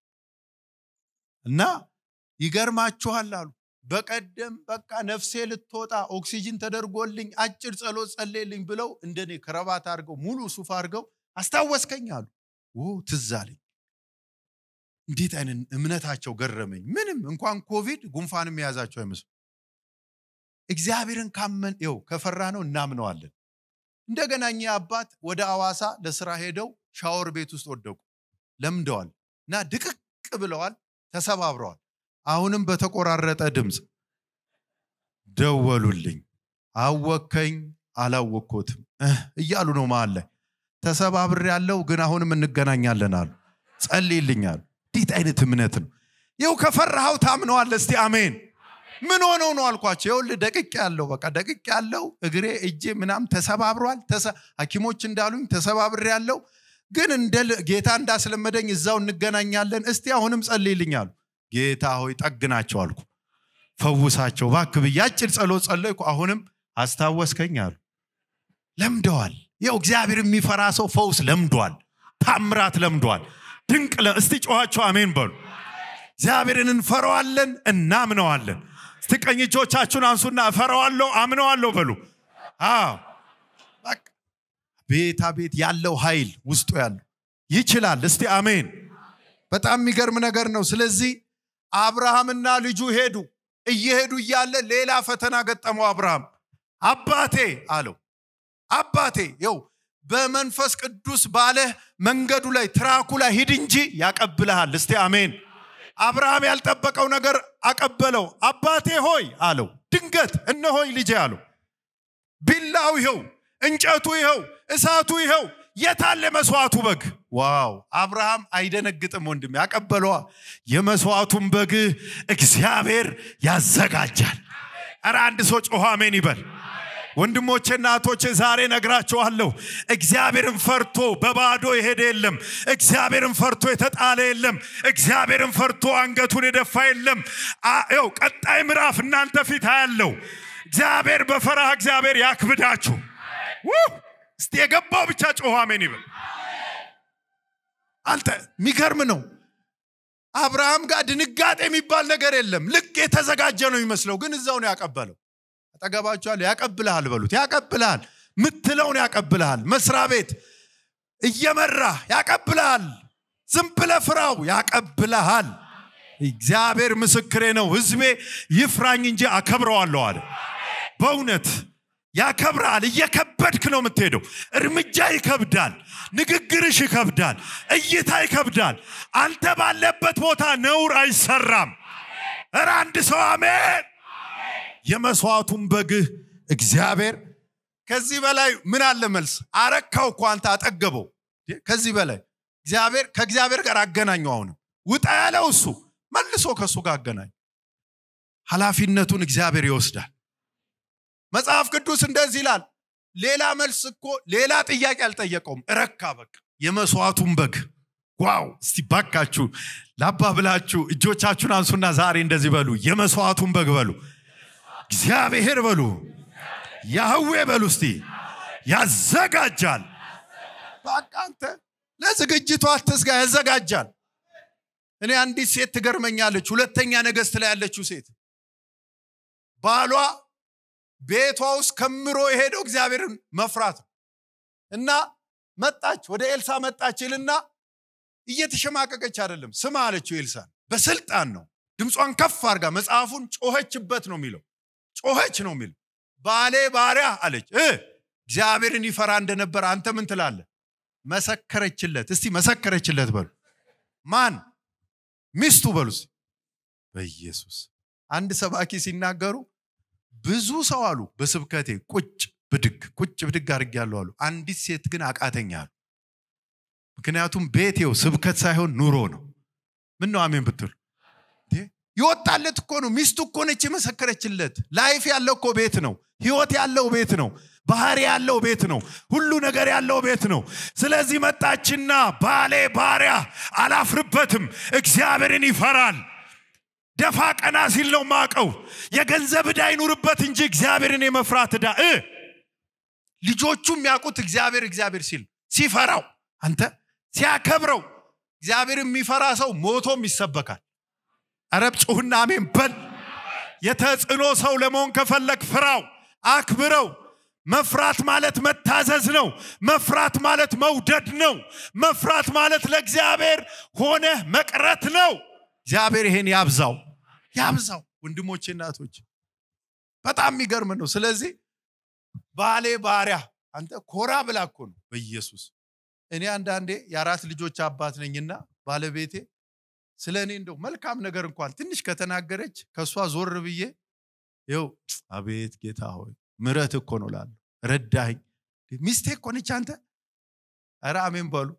እና ይገርማችኋል አሉ በቀደም በቃ ነፍሴ ልትወጣ ኦክሲጅን ተደርጎልኝ አጭር ጸሎት ጸልይልኝ ብለው እንደኔ ከረባት አርገው ሙሉ ሱፍ አርገው አስታወስከኝ አሉ ኦ ትዛለኝ እንዴት አይነን እምነታቸው ገረመኝ ምንም እንኳን ኮቪድ ጉንፋንም ያዛቸው አይመስል እግዚአብሔርን ካመን ይው ከፈራ ነው እናምነዋለን እንደገናኛ አባት ወደ አዋሳ ለስራ ሄደው ሻወር ቤት ውስጥ ወደቁ ለምደዋል እና ድቅቅ ብለዋል ተሰባብረዋል አሁንም በተቆራረጠ ድምጽ ደወሉልኝ አወከኝ አላወኮትም እያሉ ነው ማለት ላይ ተሰባብር ያለው ግን አሁንም እንገናኛለን አሉ ጸልይልኛል ዲት አይነት እምነት ነው ይው ከፈራው ታምነዋል እስቲ አሜን ምን ሆነው ነው አልኳቸው ይውል ደቅቅ ያለው በቃ ደቅቅ ያለው እግሬ እጄ ምናም ተሰባብሯል ሐኪሞች እንዳሉኝ ተሰባብር ያለው ግን እንደ ጌታ እንዳስለመደኝ እዛው እንገናኛለን እስቲ አሁንም ጸልይልኛል ጌታ ሆይ ጠግናቸው አልኩ ፈውሳቸው ባክብ ያጭር ጸሎት ጸለይኩ አሁንም አስታወስከኝ አሉ ለምደዋል ይው እግዚአብሔር የሚፈራ ሰው ፈውስ ለምዷል ታምራት ለምዷል ድንቅ እስቲ ጮሃቸው አሜን በሉ እግዚአብሔርን እንፈራዋለን እናምነዋለን እስቲ ቀኝ እጆቻችሁን አንሱና እፈራዋለሁ አምነዋለሁ በሉ አዎ በቃ ቤታ ቤት ያለው ኃይል ውስጡ ያለው ይችላል እስቲ አሜን በጣም የሚገርም ነገር ነው ስለዚህ አብርሃምና ልጁ ሄዱ እየሄዱ ይያለ ሌላ ፈተና ገጠመው አብርሃም አባቴ አለው አባቴ ይው በመንፈስ ቅዱስ ባለ መንገዱ ላይ ትራኩ ላይ ሂድ እንጂ ያቀብልሃል እስቲ አሜን አብርሃም ያልጠበቀው ነገር አቀበለው አባቴ ሆይ አለው ድንገት እነሆይ ልጄ አለው ቢላው ይኸው እንጨቱ ይኸው እሳቱ ይኸው የታለ መስዋዕቱ በግ ዋው አብርሃም አይደነግጥም ወንድም ያቀበለው የመስዋዕቱን በግ እግዚአብሔር ያዘጋጃል አረ አንድ ሰው ጮህ አሜን ይበል ወንድሞቼና አቶቼ ዛሬ ነግራችኋለሁ እግዚአብሔርን ፈርቶ በባዶ ይሄድ የለም እግዚአብሔርን ፈርቶ የተጣለ የለም እግዚአብሔርን ፈርቶ አንገቱን የደፋ የለም አው ቀጣይ ምዕራፍ እናንተ ፊት ያለው እግዚአብሔር በፈራህ እግዚአብሔር ያክብዳችሁ እስቲ የገባው ብቻ ጮህ አሜን ይበል አንተ ሚገርም ነው አብርሃም ጋር ድንጋጤ የሚባል ነገር የለም ልክ የተዘጋጀ ነው ይመስለው ግን እዛው ነው ያቀበለው አጠገባችኋል ያቀብልሃል በሉት ያቀብልሃል ምትለውን ያቀብልሃል መስራ ቤት እየመራ ያቀብልሃል ዝም ብለህ ፍራው ያቀብልሃል እግዚአብሔር ምስክሬ ነው ህዝቤ ይፍራኝ እንጂ አከብረዋለሁ አለ በእውነት ያከብራል እየከበድክ ነው የምትሄደው እርምጃ ይከብዳል ንግግርሽ ይከብዳል እይታ ይከብዳል አንተ ባለበት ቦታ ነውር አይሰራም ኧረ አንድ ሰው አሜን የመስዋዕቱን በግ እግዚአብሔር ከዚህ በላይ ምን አለ መልስ አረካው እኮ አንተ አጠገበው ከዚህ በላይ እግዚአብሔር ከእግዚአብሔር ጋር አገናኘው አሁን ውጣ ያለው እሱ መልሶ ከሱ ጋር አገናኝ ሐላፊነቱን እግዚአብሔር ይወስዳል መጽሐፍ ቅዱስ እንደዚህ ይላል ሌላ መልስ እኮ ሌላ ጥያቄ አልጠየቀውም ረካ በቃ የመስዋዕቱን በግ ዋው እስቲ ባካችሁ ላባብላችሁ እጆቻችሁን አንሱና ዛሬ እንደዚህ በሉ የመስዋዕቱን በግ በሉ እግዚአብሔር በሉ ያህዌ በሉ እስቲ ያዘጋጃል በቃ አንተ ለዝግጅቱ አትስጋ ያዘጋጃል እኔ አንዲት ሴት ትገርመኛለች ሁለተኛ ነገሥት ላይ ያለችው ሴት ባሏ ቤቷ ውስጥ ከምሮ የሄደው እግዚአብሔርን መፍራት እና መጣች ወደ ኤልሳ መጣችልና እየተሸማቀቀች አይደለም ስማ አለችው ኤልሳን በስልጣን ነው ድምጿን ከፍ አርጋ መጽሐፉን ጮኸችበት ነው የሚለው ጮኸች ነው የሚለው ባሌ ባሪያ አለች እ እግዚአብሔርን ይፈራ እንደነበር አንተ ምን ትላለህ መሰከረችለት እስቲ መሰከረችለት በሉ ማን ሚስቱ በሉስ በኢየሱስ አንድ ሰባኪ ሲናገሩ ብዙ ሰው አሉ በስብከቴ ቁጭ ብድግ ቁጭ ብድግ አርጋለሁ አሉ አንዲት ሴት ግን አቃተኛል ምክንያቱም ቤቴው ስብከት ሳይሆን ኑሮ ነው ምን ነው አሜን ብትሉ ይወጣለት እኮ ነው ሚስቱ እኮ ነች መሰከረችለት ላይፍ ያለው እኮ ቤት ነው ህይወት ያለው ቤት ነው ባህሪ ያለው ቤት ነው ሁሉ ነገር ያለው ቤት ነው ስለዚህ መጣችና ባሌ ባሪያ አላፍርበትም እግዚአብሔርን ይፈራል ደፋ ቀና ሲል ነው ማቀው የገንዘብ ዕዳ ይኑርበት እንጂ እግዚአብሔርን የመፍራት ዕዳ እ ልጆቹም ያቁት እግዚአብሔር እግዚአብሔር ሲል ሲፈራው አንተ ሲያከብረው እግዚአብሔርን የሚፈራ ሰው ሞቶም ይሰበካል አረብ ጩህና አሜን በል የተጽኖ ሰው ለመሆን ከፈለክ ፍራው አክብረው መፍራት ማለት መታዘዝ ነው መፍራት ማለት መውደድ ነው መፍራት ማለት ለእግዚአብሔር ሆነ መቅረት ነው እግዚአብሔር ይሄን ያብዛው ያብዛው ወንድሞቼ እናቶች በጣም የሚገርም ነው ስለዚህ ባሌ ባሪያ አንተ ኮራ ብላኮ ነው በኢየሱስ እኔ አንዳንዴ የአራት ልጆች አባት ነኝና ባለቤቴ ስለኔ እንደው መልካም ነገር እንኳን ትንሽ ከተናገረች ከሷ ዞር ብዬ ይው አቤት ጌታ ሆይ ምረት እኮ ነው ላል ረዳኝ ሚስቴ እኮ ነች አንተ አራ አሜን በሉ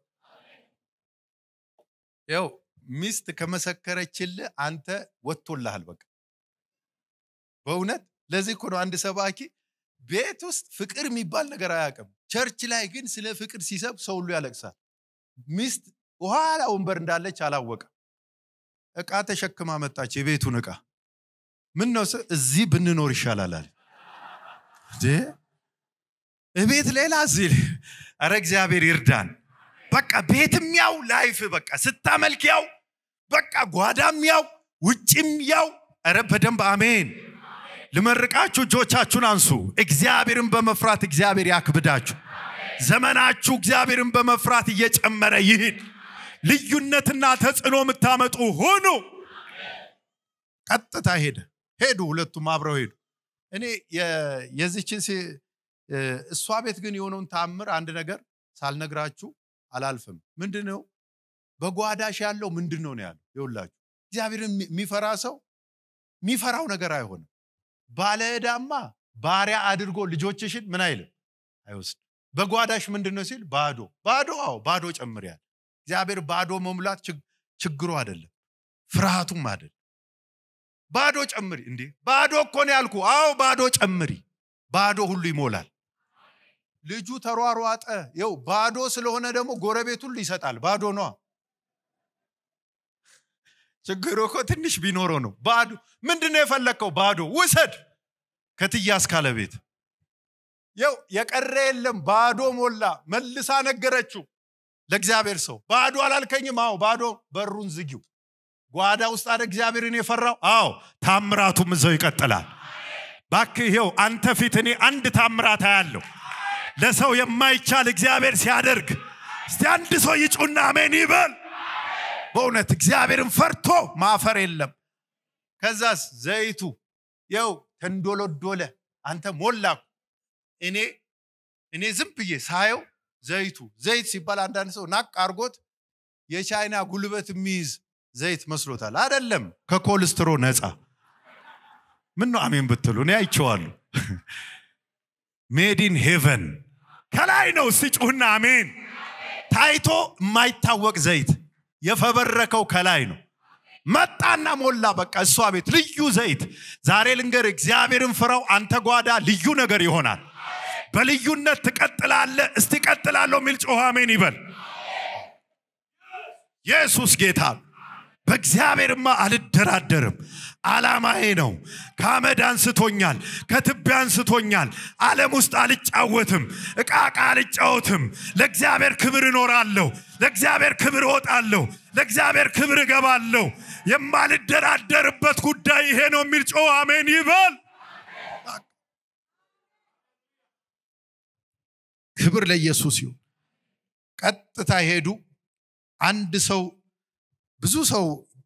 ይው ሚስት ከመሰከረችል አንተ ወጥቶልሃል በቃ በእውነት ለዚህ እኮ ነው አንድ ሰባኪ ቤት ውስጥ ፍቅር የሚባል ነገር አያውቅም ቸርች ላይ ግን ስለ ፍቅር ሲሰብ ሰው ሁሉ ያለቅሳል ሚስት ኋላ ወንበር እንዳለች አላወቀ እቃ ተሸክማ መጣች የቤቱን እቃ ምን ነው እዚህ ብንኖር ይሻላል አለ ደ እቤት ሌላ ሲል አረ እግዚአብሔር ይርዳን በቃ ቤትም ያው ላይፍ በቃ ስታመልክ ያው በቃ ጓዳም ያው ውጭም ያው አረ በደንብ አሜን ለመርቃችሁ እጆቻችሁን አንሱ እግዚአብሔርን በመፍራት እግዚአብሔር ያክብዳችሁ ዘመናችሁ እግዚአብሔርን በመፍራት እየጨመረ ይሄድ ልዩነትና ተጽኖ መታመጡ ሆኖ ቀጥታ ሄደ ሄዱ ሁለቱም አብረው ሄዱ እኔ የዚችን እሷ ቤት ግን የሆነውን ታምር አንድ ነገር ሳልነግራችሁ አላልፍም ምንድነው በጓዳሽ ያለው ምንድነው ነው ያለው ይውላችሁ እግዚአብሔርን የሚፈራ ሰው የሚፈራው ነገር አይሆንም ባለዕዳማ ባሪያ አድርጎ ልጆችሽን ምን አይልም አይወስድ በጓዳሽ ምንድነው ሲል ባዶ ባዶ አዎ ባዶ ጨምሪያል እግዚአብሔር ባዶ መሙላት ችግሩ አይደለም ፍርሃቱም አይደለም ባዶ ጨምሪ እንዴ ባዶ እኮ ነው ያልኩ አዎ ባዶ ጨምሪ ባዶ ሁሉ ይሞላል ልጁ ተሯሯጠ ይው ባዶ ስለሆነ ደግሞ ጎረቤት ሁሉ ይሰጣል ባዶ ነው ችግሩ እኮ ትንሽ ቢኖር ነው ባዶ ምንድነው የፈለከው ባዶ ውሰድ ከትያስ ካለ ቤት ይው የቀረ የለም ባዶ ሞላ መልሳ ነገረችው ለእግዚአብሔር ሰው ባዶ አላልከኝም አዎ ባዶ በሩን ዝጊው ጓዳ ውስጥ አደ እግዚአብሔርን የፈራው አዎ ታምራቱም እዛው ይቀጥላል ባክህ ይው አንተ ፊት እኔ አንድ ታምራት ያለው ለሰው የማይቻል እግዚአብሔር ሲያደርግ እስቲ አንድ ሰው ይጩና አሜን ይበል በእውነት እግዚአብሔርን ፈርቶ ማፈር የለም ከዛስ ዘይቱ ይው ተንዶሎዶለ አንተ ሞላ እኔ እኔ ዝም ብዬ ሳየው ዘይቱ ዘይት ሲባል አንዳንድ ሰው ናቅ አርጎት የቻይና ጉልበት የሚይዝ ዘይት መስሎታል አይደለም ከኮሌስትሮ ነፃ ምን ነው አሜን ብትሉ እኔ አይቼዋለሁ ሜድ ኢን ሄቨን ከላይ ነው ሲጩህና አሜን ታይቶ የማይታወቅ ዘይት የፈበረከው ከላይ ነው መጣና ሞላ በቃ እሷ ቤት ልዩ ዘይት ዛሬ ልንገር እግዚአብሔርን ፍራው አንተ ጓዳ ልዩ ነገር ይሆናል በልዩነት ትቀጥላለህ እስቲ ቀጥላለሁ ሚል ጮህ አሜን ይበል ኢየሱስ ጌታ በእግዚአብሔርማ አልደራደርም ዓላማዬ ነው ካመድ አንስቶኛል ከትቢያ አንስቶኛል ዓለም ውስጥ አልጫወትም እቃቃ አልጫወትም ለእግዚአብሔር ክብር እኖራለሁ ለእግዚአብሔር ክብር እወጣለሁ ለእግዚአብሔር ክብር እገባለሁ የማልደራደርበት ጉዳይ ይሄ ነው ሚል ጮህ አሜን ይበል ክብር ለኢየሱስ ይሁን ቀጥታ ሄዱ አንድ ሰው ብዙ ሰው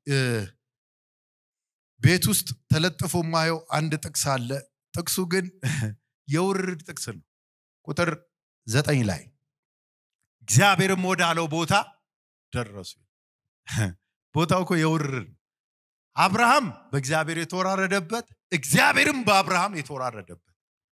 ቤት ውስጥ ተለጥፎ ማየው አንድ ጥቅስ አለ ጥቅሱ ግን የውርድ ጥቅስ ነው ቁጥር ዘጠኝ ላይ እግዚአብሔርም ወዳለው ቦታ ደረሱ ቦታው እኮ የውርድ አብርሃም በእግዚአብሔር የተወራረደበት እግዚአብሔርም በአብርሃም የተወራረደበት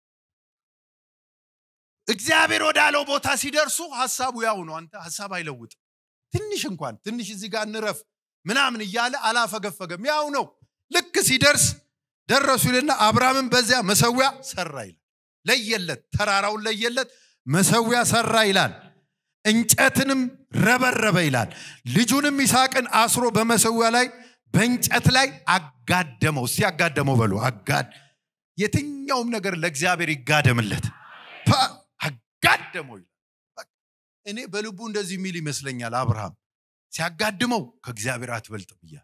እግዚአብሔር ወዳለው ቦታ ሲደርሱ ሐሳቡ ያው ነው አንተ ሐሳብ አይለውጥ ትንሽ እንኳን ትንሽ እዚህ ጋር እንረፍ ምናምን ይያለ አላፈገፈገም ያው ነው ልክ ሲደርስ ደረሱ ይልና አብርሃምም በዚያ መሰዊያ ሰራ ይላል ለየለት ተራራውን ለየለት መሰዊያ ሰራ ይላል እንጨትንም ረበረበ ይላል ልጁንም ይስሐቅን አስሮ በመሰዊያ ላይ በእንጨት ላይ አጋደመው ሲያጋደመው በሉ አጋድ የትኛውም ነገር ለእግዚአብሔር ይጋደምለት አጋደመው ይላል እኔ በልቡ እንደዚህ ሚል ይመስለኛል አብርሃም ሲያጋድመው ከእግዚአብሔር አትበልጥም ይያ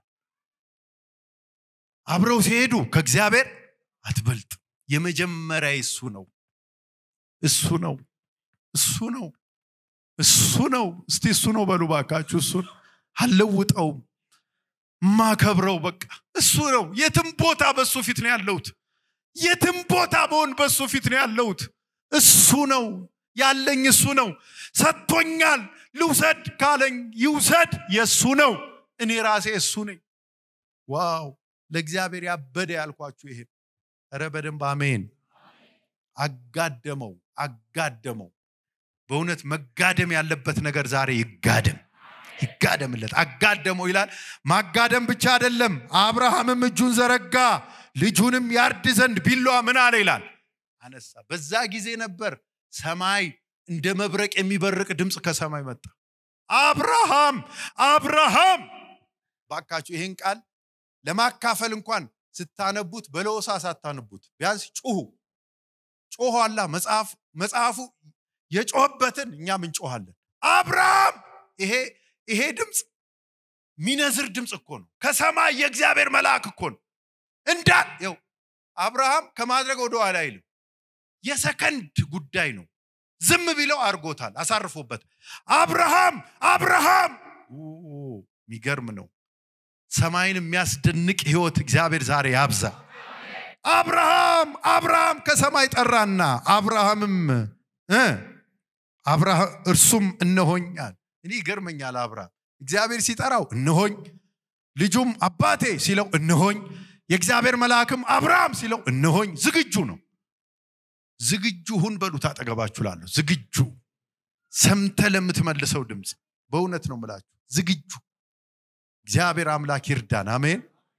አብረው ሲሄዱ ከእግዚአብሔር አትበልጥ የመጀመሪያ እሱ ነው እሱ ነው እሱ ነው እሱ ነው እስቲ እሱ ነው በሉ ባካችሁ እሱ አልለውጠው ማከብረው በቃ እሱ ነው የትም ቦታ በሱ ፊት ነው ያለውት የትም ቦታ በሆን በሱ ፊት ነው ያለውት እሱ ነው ያለኝ እሱ ነው ሰጥቶኛል ልውሰድ ካለኝ ይውሰድ የሱ ነው እኔ ራሴ እሱ ነኝ ዋው ለእግዚአብሔር ያበደ ያልኳችሁ ይሄ ኧረ በደንብ አሜን አጋደመው አጋደመው በእውነት መጋደም ያለበት ነገር ዛሬ ይጋደም ይጋደምለት አጋደመው ይላል ማጋደም ብቻ አይደለም አብርሃምም እጁን ዘረጋ ልጁንም ያርድ ዘንድ ቢላዋ ምን አለ ይላል አነሳ በዛ ጊዜ ነበር ሰማይ እንደ መብረቅ የሚበርቅ ድምጽ ከሰማይ መጣ አብርሃም አብርሃም ባካችሁ ይሄን ቃል ለማካፈል እንኳን ስታነቡት በለወሳ ሳታነቡት ቢያንስ ጮሁ ጮሁ አላ መጽሐፍ መጽሐፉ የጮህበትን እኛም እንጮሃለን አብርሃም ይሄ ይሄ ድምጽ ሚነዝር ድምጽ እኮ ነው ከሰማይ የእግዚአብሔር መልአክ እኮ ነው እንዳል ይው አብርሃም ከማድረግ ወደ ኋላ አይልም የሰከንድ ጉዳይ ነው ዝም ቢለው አርጎታል አሳርፎበት አብርሃም አብርሃም ሚገርም ነው ሰማይን የሚያስደንቅ ህይወት እግዚአብሔር ዛሬ ያብዛ አብርሃም አብርሃም ከሰማይ ጠራና አብርሃምም እ አብርሃም እርሱም እነሆኛል እኔ ይገርመኛል አብርሃም እግዚአብሔር ሲጠራው እነሆኝ ልጁም አባቴ ሲለው እነሆኝ የእግዚአብሔር መልአክም አብርሃም ሲለው እነሆኝ ዝግጁ ነው ዝግጁ ሁን በሉ ታጠገባችሁላለሁ ዝግጁ ሰምተ ለምትመልሰው ድምጽ በእውነት ነው መላችሁ ዝግጁ እግዚአብሔር አምላክ ይርዳን አሜን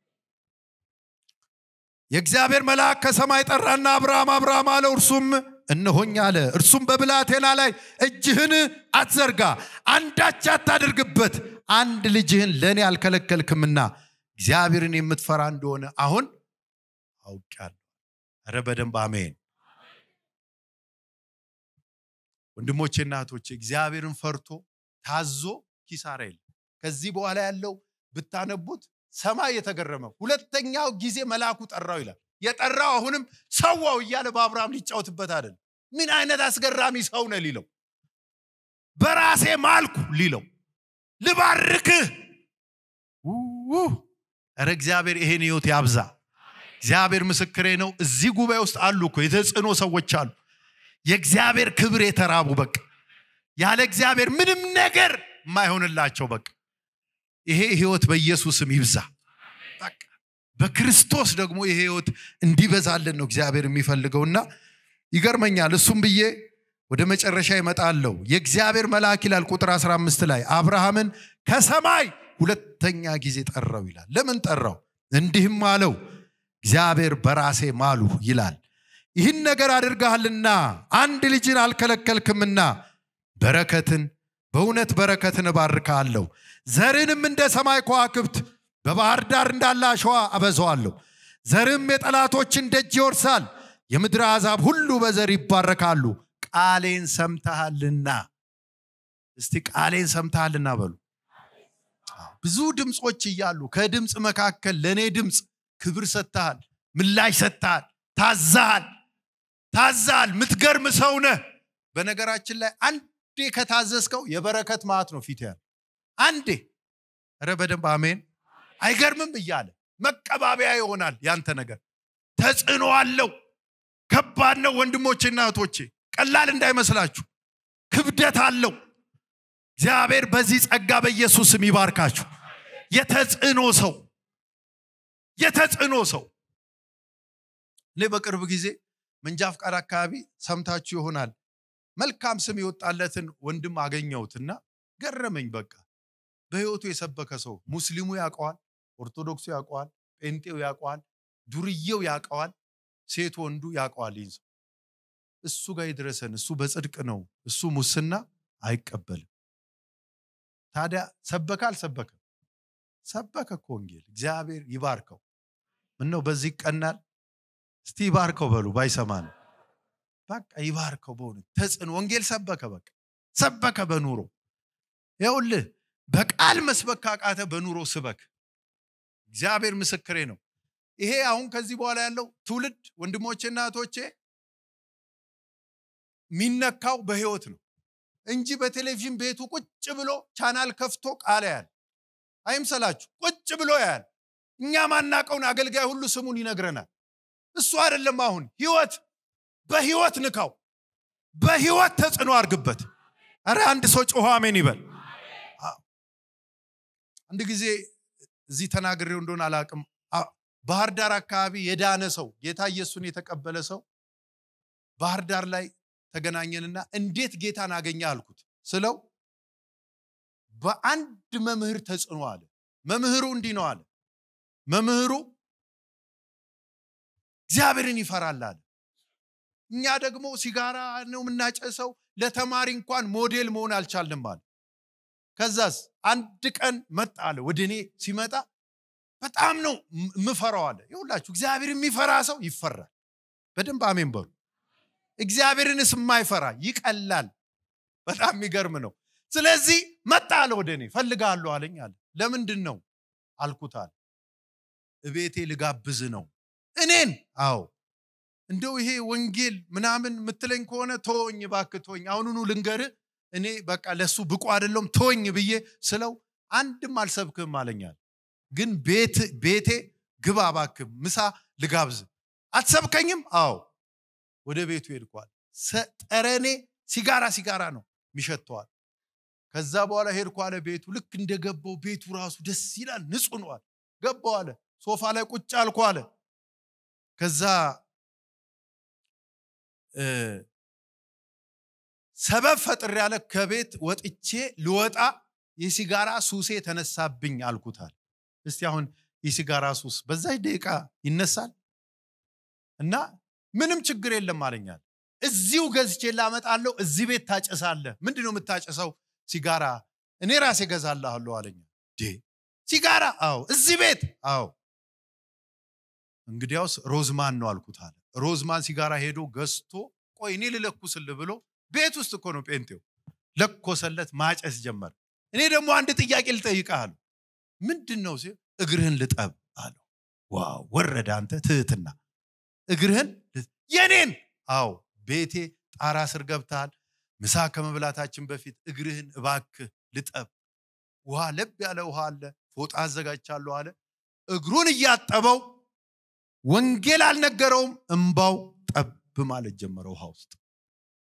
የእግዚአብሔር መልአክ ከሰማይ ጠራና አብርሃም አብርሃም አለው እርሱም እነሆኝ አለ እርሱም በብላቴና ላይ እጅህን አትዘርጋ አንዳች አታድርግበት አንድ ልጅህን ለኔ አልከለከልክምና እግዚአብሔርን የምትፈራ እንደሆነ አሁን አውቃለሁ ኧረ በደንብ አሜን ወንድሞቼና እህቶቼ እግዚአብሔርን ፈርቶ ታዞ ኪሳራ የለም ከዚህ በኋላ ያለው ብታነቡት ሰማይ የተገረመው ሁለተኛው ጊዜ መልአኩ ጠራው ይላል የጠራው አሁንም ሰዋው ይያለ በአብርሃም ሊጫወትበት አይደል ምን አይነት አስገራሚ ሰው ነው ሊለው በራሴ ማልኩ ሊለው ልባርክህ ኧረ እግዚአብሔር ይሄን ህይወት ያብዛ እግዚአብሔር ምስክሬ ነው እዚህ ጉባኤ ውስጥ አሉ እኮ የተጽኖ ሰዎች አሉ የእግዚአብሔር ክብር የተራቡ በቃ ያለ እግዚአብሔር ምንም ነገር ማይሆንላቸው በቃ ይሄ ህይወት በኢየሱስም ይብዛ በቃ በክርስቶስ ደግሞ ይሄ ህይወት እንዲበዛልን ነው እግዚአብሔር የሚፈልገውና ይገርመኛል እሱም ብዬ ወደ መጨረሻ ይመጣለው የእግዚአብሔር መልአክ ይላል ቁጥር አስራ አምስት ላይ አብርሃምን ከሰማይ ሁለተኛ ጊዜ ጠራው ይላል ለምን ጠራው እንዲህም አለው እግዚአብሔር በራሴ ማሉ ይላል ይህን ነገር አድርጋልና አንድ ልጅን አልከለከልክምና በረከትን በእውነት በረከትን ባርካለሁ ዘርንም እንደ ሰማይ ከዋክብት በባህር ዳር እንዳለ አሸዋ አበዛዋለሁ ዘርም የጠላቶችን ደጅ ይወርሳል የምድር አሕዛብ ሁሉ በዘር ይባረካሉ ቃሌን ሰምተሃልና እስቲ ቃሌን ሰምተሃልና በሉ ብዙ ድምጾች ይያሉ ከድምጽ መካከል ለኔ ድምጽ ክብር ሰጥተሃል ምላሽ ሰጥተሃል ታዛሃል ታዛል ምትገርም ሰው ነህ በነገራችን ላይ አንዴ ከታዘዝከው የበረከት ማት ነው ፊት ያለ አንዴ ኧረ በደንብ አሜን አይገርምም እያለ መቀባበያ ይሆናል ያንተ ነገር ተጽዕኖ አለው ከባድ ነው ወንድሞቼና እህቶቼ ቀላል እንዳይመስላችሁ ክብደት አለው እግዚአብሔር በዚህ ጸጋ በኢየሱስም ይባርካችሁ የተጽዕኖ ሰው የተጽዕኖ ሰው ለበቅርብ ጊዜ መንጃ ፍቃድ አካባቢ ሰምታችሁ ይሆናል መልካም ስም ይወጣለትን ወንድም አገኘውትና ገረመኝ በቃ በህይወቱ የሰበከ ሰው ሙስሊሙ ያቀዋል ኦርቶዶክሱ ያቀዋል ጴንጤው ያቀዋል ዱርዬው ያቀዋል ሴት ወንዱ ያቀዋል ይንስ እሱ ጋር ይድረሰን እሱ በጽድቅ ነው እሱ ሙስና አይቀበልም ታዲያ ሰበካል ሰበከ ሰበከ ወንጌል እግዚአብሔር ይባርከው ምነው በዚህ ቀናል እስቲ ይባርከው በሉ ባይሰማን በቃ ይባርከው በእውነት ተጽዕኖ ወንጌል ሰበከ በቃ ሰበከ በኑሮ ይኸውልህ በቃል መስበክ ካቃተ በኑሮ ስበክ እግዚአብሔር ምስክሬ ነው ይሄ አሁን ከዚህ በኋላ ያለው ትውልድ ወንድሞቼና እህቶቼ ሚነካው በህይወት ነው እንጂ በቴሌቪዥን ቤቱ ቁጭ ብሎ ቻናል ከፍቶ ቃል ያያል አይምሰላችሁ ቁጭ ብሎ ያያል እኛ ማናቀውን አገልጋይ ሁሉ ስሙን ይነግረናል እሱ አይደለም አሁን ህይወት በህይወት ንካው በህይወት ተጽዕኖ አርግበት አረ አንድ ሰው ጮህ አሜን ይበል አንድ ጊዜ እዚህ ተናግሬው እንደሆነ አላቅም ባህር ዳር አካባቢ የዳነ ሰው ጌታ ኢየሱስን የተቀበለ ሰው ባህር ዳር ላይ ተገናኘንና እንዴት ጌታን አገኘ አልኩት ስለው በአንድ መምህር ተጽዕኖ አለ መምህሩ እንዲህ ነው አለ መምህሩ እግዚአብሔርን ይፈራል አለ እኛ ደግሞ ሲጋራ ነው ምናጨሰው ለተማሪ እንኳን ሞዴል መሆን አልቻልንም አለ ከዛስ አንድ ቀን መጣ አለ ወደኔ ሲመጣ በጣም ነው ምፈራው አለ ይሁላችሁ እግዚአብሔር የሚፈራ ሰው ይፈራል በደንብ አሜን በሉ እግዚአብሔርንስ የማይፈራ ይቀላል በጣም የሚገርም ነው ስለዚህ መጣ አለ ወደኔ ፈልጋለሁ አለኝ አለ ለምንድነው አልኩት አለ እቤቴ ልጋብዝ ነው እኔን አው እንደው ይሄ ወንጌል ምናምን ምትለኝ ከሆነ ተወኝ ባክቶኝ አሁንኑ ልንገር እኔ በቃ ለሱ ብቁ አይደለም ተወኝ ብዬ ስለው አንድም አልሰብክም አለኛል ግን ቤት ቤቴ ግባ ባክ ምሳ ልጋብዝ አትሰብከኝም አው ወደ ቤቱ ሄድኳል ጠረኔ ሲጋራ ሲጋራ ነው ሚሸተዋል ከዛ በኋላ ሄድኳል ቤቱ ልክ እንደገባው ቤቱ ራሱ ደስ ይላል ንጹህ ነው አለ ገባው አለ ሶፋ ላይ ቁጭ አልኩ አለ ከዛ ሰበብ ፈጥር ያለ ከቤት ወጥቼ ልወጣ የሲጋራ ሱሴ ተነሳብኝ አልኩታል እስቲ አሁን የሲጋራ ሱስ በዛይ ደቂቃ ይነሳል እና ምንም ችግር የለም አለኛል እዚሁ ገዝቼ ላመጣለሁ እዚህ ቤት ታጨሳለህ ምንድነው የምታጨሰው ሲጋራ እኔ ራሴ ገዛልሃለሁ አለኝ ዴ ሲጋራ አው እዚህ ቤት አው እንግዲያውስ ሮዝማን ነው አልኩታል ሮዝማን ሲጋራ ሄዶ ገዝቶ ቆይ እኔ ልለኩስል ብሎ ቤት ውስጥ እኮ ነው ጴንጤው ለኮሰለት ማጨስ ጀመር እኔ ደግሞ አንድ ጥያቄ ልጠይቅሃል ምንድነው ሲል እግርህን ልጠብ አለው ዋው ወረደ አንተ ትህትና እግርህን የኔን አው ቤቴ ጣራ ስር ገብታል ምሳ ከመብላታችን በፊት እግርህን እባክህ ልጠብ ውሃ ለብ ያለ ውሃ አለ ፎጣ አዘጋጅቻለሁ አለ እግሩን እያጠበው ወንጌል አልነገረውም እንባው ጠብ ማለት ጀመረ ውሃ ውስጥ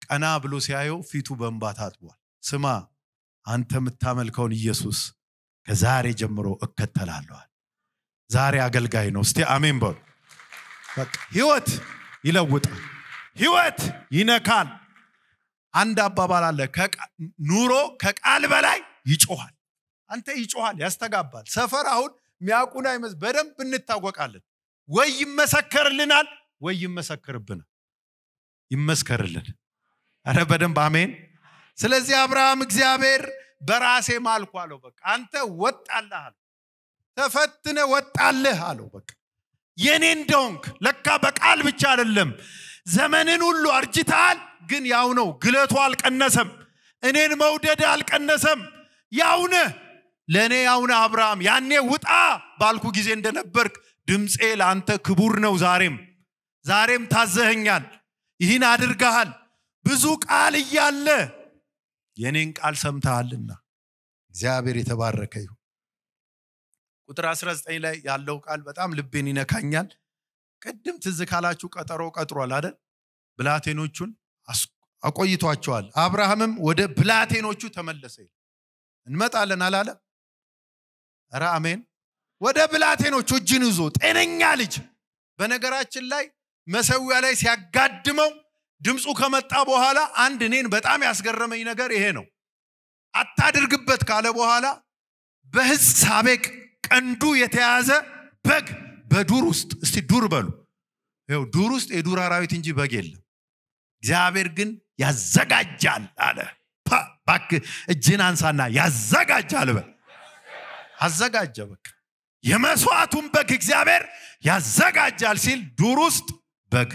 ቀና ብሎ ሲያየው ፊቱ በእንባ ታጥቧል። ስማ አንተ የምታመልከውን ኢየሱስ ከዛሬ ጀምሮ እከተላለሁ። ዛሬ አገልጋይ ነው። እስቲ አሜን በሉ። በቃ ህይወት ይለውጣል፣ ህይወት ይነካል። አንድ አባባል አለ፣ ኑሮ ከቃል በላይ ይጮሃል። አንተ ይጮሃል፣ ያስተጋባል። ሰፈር አሁን ሚያቁና አይመስ በደንብ እንታወቃለን። ወይ ይመሰከርልናል ወይ ይመሰከርብናል። ይመስከርልን። አረ በደንብ አሜን። ስለዚህ አብርሃም እግዚአብሔር በራሴ ማልኩ አለው። በቃ አንተ ወጣለህ አለው። ተፈትነ ወጣለህ አለው። በቃ የኔ እንደሆንክ ለካ በቃል ብቻ አይደለም። ዘመንን ሁሉ አርጅታል፣ ግን ያው ነው። ግለቱ አልቀነሰም። እኔን መውደድ አልቀነሰም። ያውነ ለኔ ያውነ አብርሃም ያኔ ውጣ ባልኩ ጊዜ እንደነበርክ ድምጼ ለአንተ ክቡር ነው። ዛሬም ዛሬም ታዘኸኛል፣ ይህን አድርገሃል። ብዙ ቃል እያለ የኔን ቃል ሰምተሃልና እግዚአብሔር የተባረከ ይሁን። ቁጥር አስራ ዘጠኝ ላይ ያለው ቃል በጣም ልቤን ይነካኛል። ቀድም ትዝ ካላችሁ ቀጠሮ ቀጥሯል አይደል? ብላቴኖቹን አቆይቷቸዋል። አብርሃምም ወደ ብላቴኖቹ ተመለሰ። እንመጣለን አላለ? ኧረ አሜን። ወደ ብላቴኖቹ እጅን ይዞ ጤነኛ ልጅ። በነገራችን ላይ መሰዊያ ላይ ሲያጋድመው ድምፁ ከመጣ በኋላ አንድ እኔን በጣም ያስገረመኝ ነገር ይሄ ነው። አታድርግበት ካለ በኋላ በሕሳቤቅ ቀንዱ የተያዘ በግ በዱር ውስጥ፣ እስቲ ዱር በሉ። ይኸው ዱር ውስጥ የዱር አራዊት እንጂ በግ የለም። እግዚአብሔር ግን ያዘጋጃል አለ። ባክ እጅን አንሳና ያዘጋጃል በል። አዘጋጀ። በቃ የመስዋዕቱን በግ እግዚአብሔር ያዘጋጃል ሲል ዱር ውስጥ በግ፣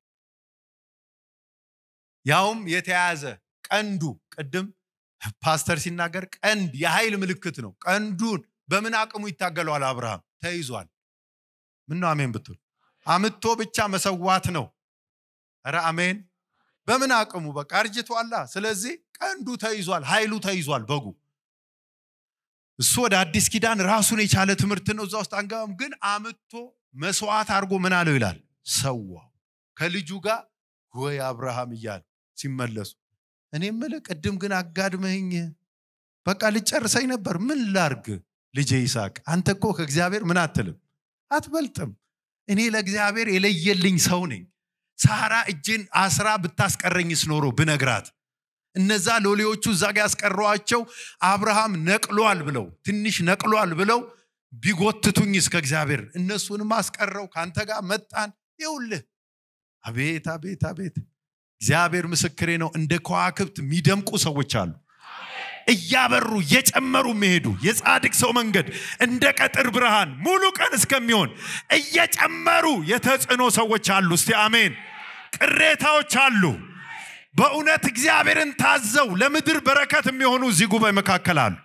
ያውም የተያዘ ቀንዱ። ቅድም ፓስተር ሲናገር ቀንድ የኃይል ምልክት ነው። ቀንዱን በምን አቅሙ ይታገለዋል? አብርሃም ተይዟል። ምን ነው አሜን ብትሉ? አምጥቶ ብቻ መሰዋት ነው። ኧረ አሜን። በምን አቅሙ? በቃ አርጅቷል። ስለዚህ ቀንዱ ተይዟል፣ ኃይሉ ተይዟል በጉ። እሱ ወደ አዲስ ኪዳን ራሱን የቻለ ትምህርት ነው። እዛ ውስጥ አንገባም። ግን አምጥቶ መስዋዕት አድርጎ ምን አለው ይላል? ሰዋው ከልጁ ጋር ወይ አብርሃም እያለ ሲመለሱ እኔ የምልህ ቅድም ግን አጋድመኝ በቃ ልጨርሰኝ ነበር። ምን ላርግ ልጄ ይስሐቅ? አንተ እኮ ከእግዚአብሔር ምን አትልም አትበልጥም። እኔ ለእግዚአብሔር የለየልኝ ሰው ነኝ። ሳራ እጅን አስራ ብታስቀረኝስ ኖሮ ብነግራት፣ እነዛ ሎሌዎቹ እዛ ጋር ያስቀሯቸው አብርሃም ነቅሏል ብለው ትንሽ ነቅሏል ብለው ቢጎትቱኝስ ከእግዚአብሔር፣ እነሱንም አስቀረው ካንተ ጋር መጣን። ይውልህ አቤት አቤት አቤት። እግዚአብሔር ምስክሬ ነው። እንደ ከዋክብት የሚደምቁ ሰዎች አሉ፣ እያበሩ እየጨመሩ መሄዱ። የጻድቅ ሰው መንገድ እንደ ቀጥር ብርሃን ሙሉ ቀን እስከሚሆን እየጨመሩ የተጽኖ ሰዎች አሉ። እስቲ አሜን። ቅሬታዎች አሉ። በእውነት እግዚአብሔርን ታዘው ለምድር በረከት የሚሆኑ እዚህ ጉባኤ መካከል አሉ።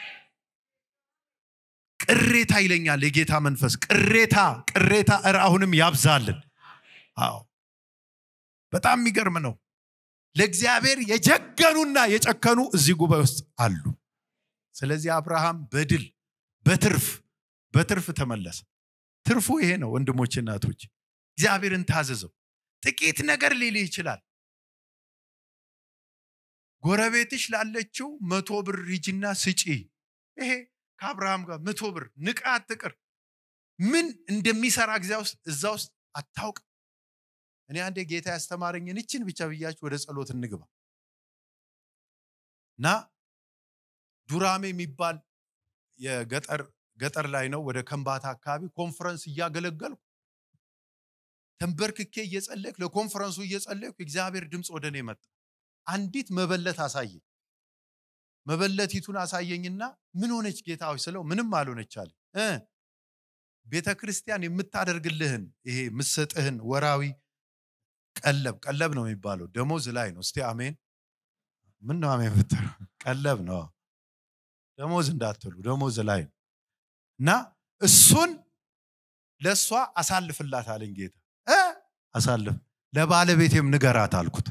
ቅሬታ ይለኛል የጌታ መንፈስ። ቅሬታ ቅሬታ እረ አሁንም ያብዛልን። አዎ በጣም የሚገርም ነው። ለእግዚአብሔር የጀገኑና የጨከኑ እዚህ ጉባኤ ውስጥ አሉ። ስለዚህ አብርሃም በድል በትርፍ በትርፍ ተመለሰ። ትርፉ ይሄ ነው ወንድሞች እናቶች። እግዚአብሔርን ታዘዘው። ጥቂት ነገር ሊልህ ይችላል። ጎረቤትሽ ላለችው መቶ ብር ሂጂና ስጪ። ይሄ ከአብርሃም ጋር መቶ ብር ንቃ አትቅር። ምን እንደሚሰራ እግዚአብሔር ውስጥ እዛ ውስጥ አታውቅ። እኔ አንዴ ጌታ ያስተማረኝን እችን ብቻ ብያችሁ ወደ ጸሎት እንግባ። እና ዱራሜ የሚባል የገጠር ገጠር ላይ ነው፣ ወደ ከምባታ አካባቢ ኮንፈረንስ እያገለገልኩ ተንበርክኬ እየጸለይኩ ለኮንፈረንሱ እየጸለይኩ እግዚአብሔር ድምጽ ወደኔ መጣ። አንዲት መበለት አሳየኝ። መበለቲቱን አሳየኝና ምን ሆነች ጌታ ሆይ ስለው ምንም አልሆነች አለ። እ ቤተክርስቲያን የምታደርግልህን ይሄ ምሰጥህን ወራዊ ቀለብ ቀለብ ነው የሚባለው፣ ደሞዝ ላይ ነው። እስቲ አሜን። ምን ነው አሜን ብትሉ? ቀለብ ነው፣ ደሞዝ እንዳትሉ፣ ደሞዝ ላይ ነው። እና እሱን ለሷ አሳልፍላት አለኝ ጌታ። እ አሳልፍ ለባለቤቴም ንገራት አልኩት።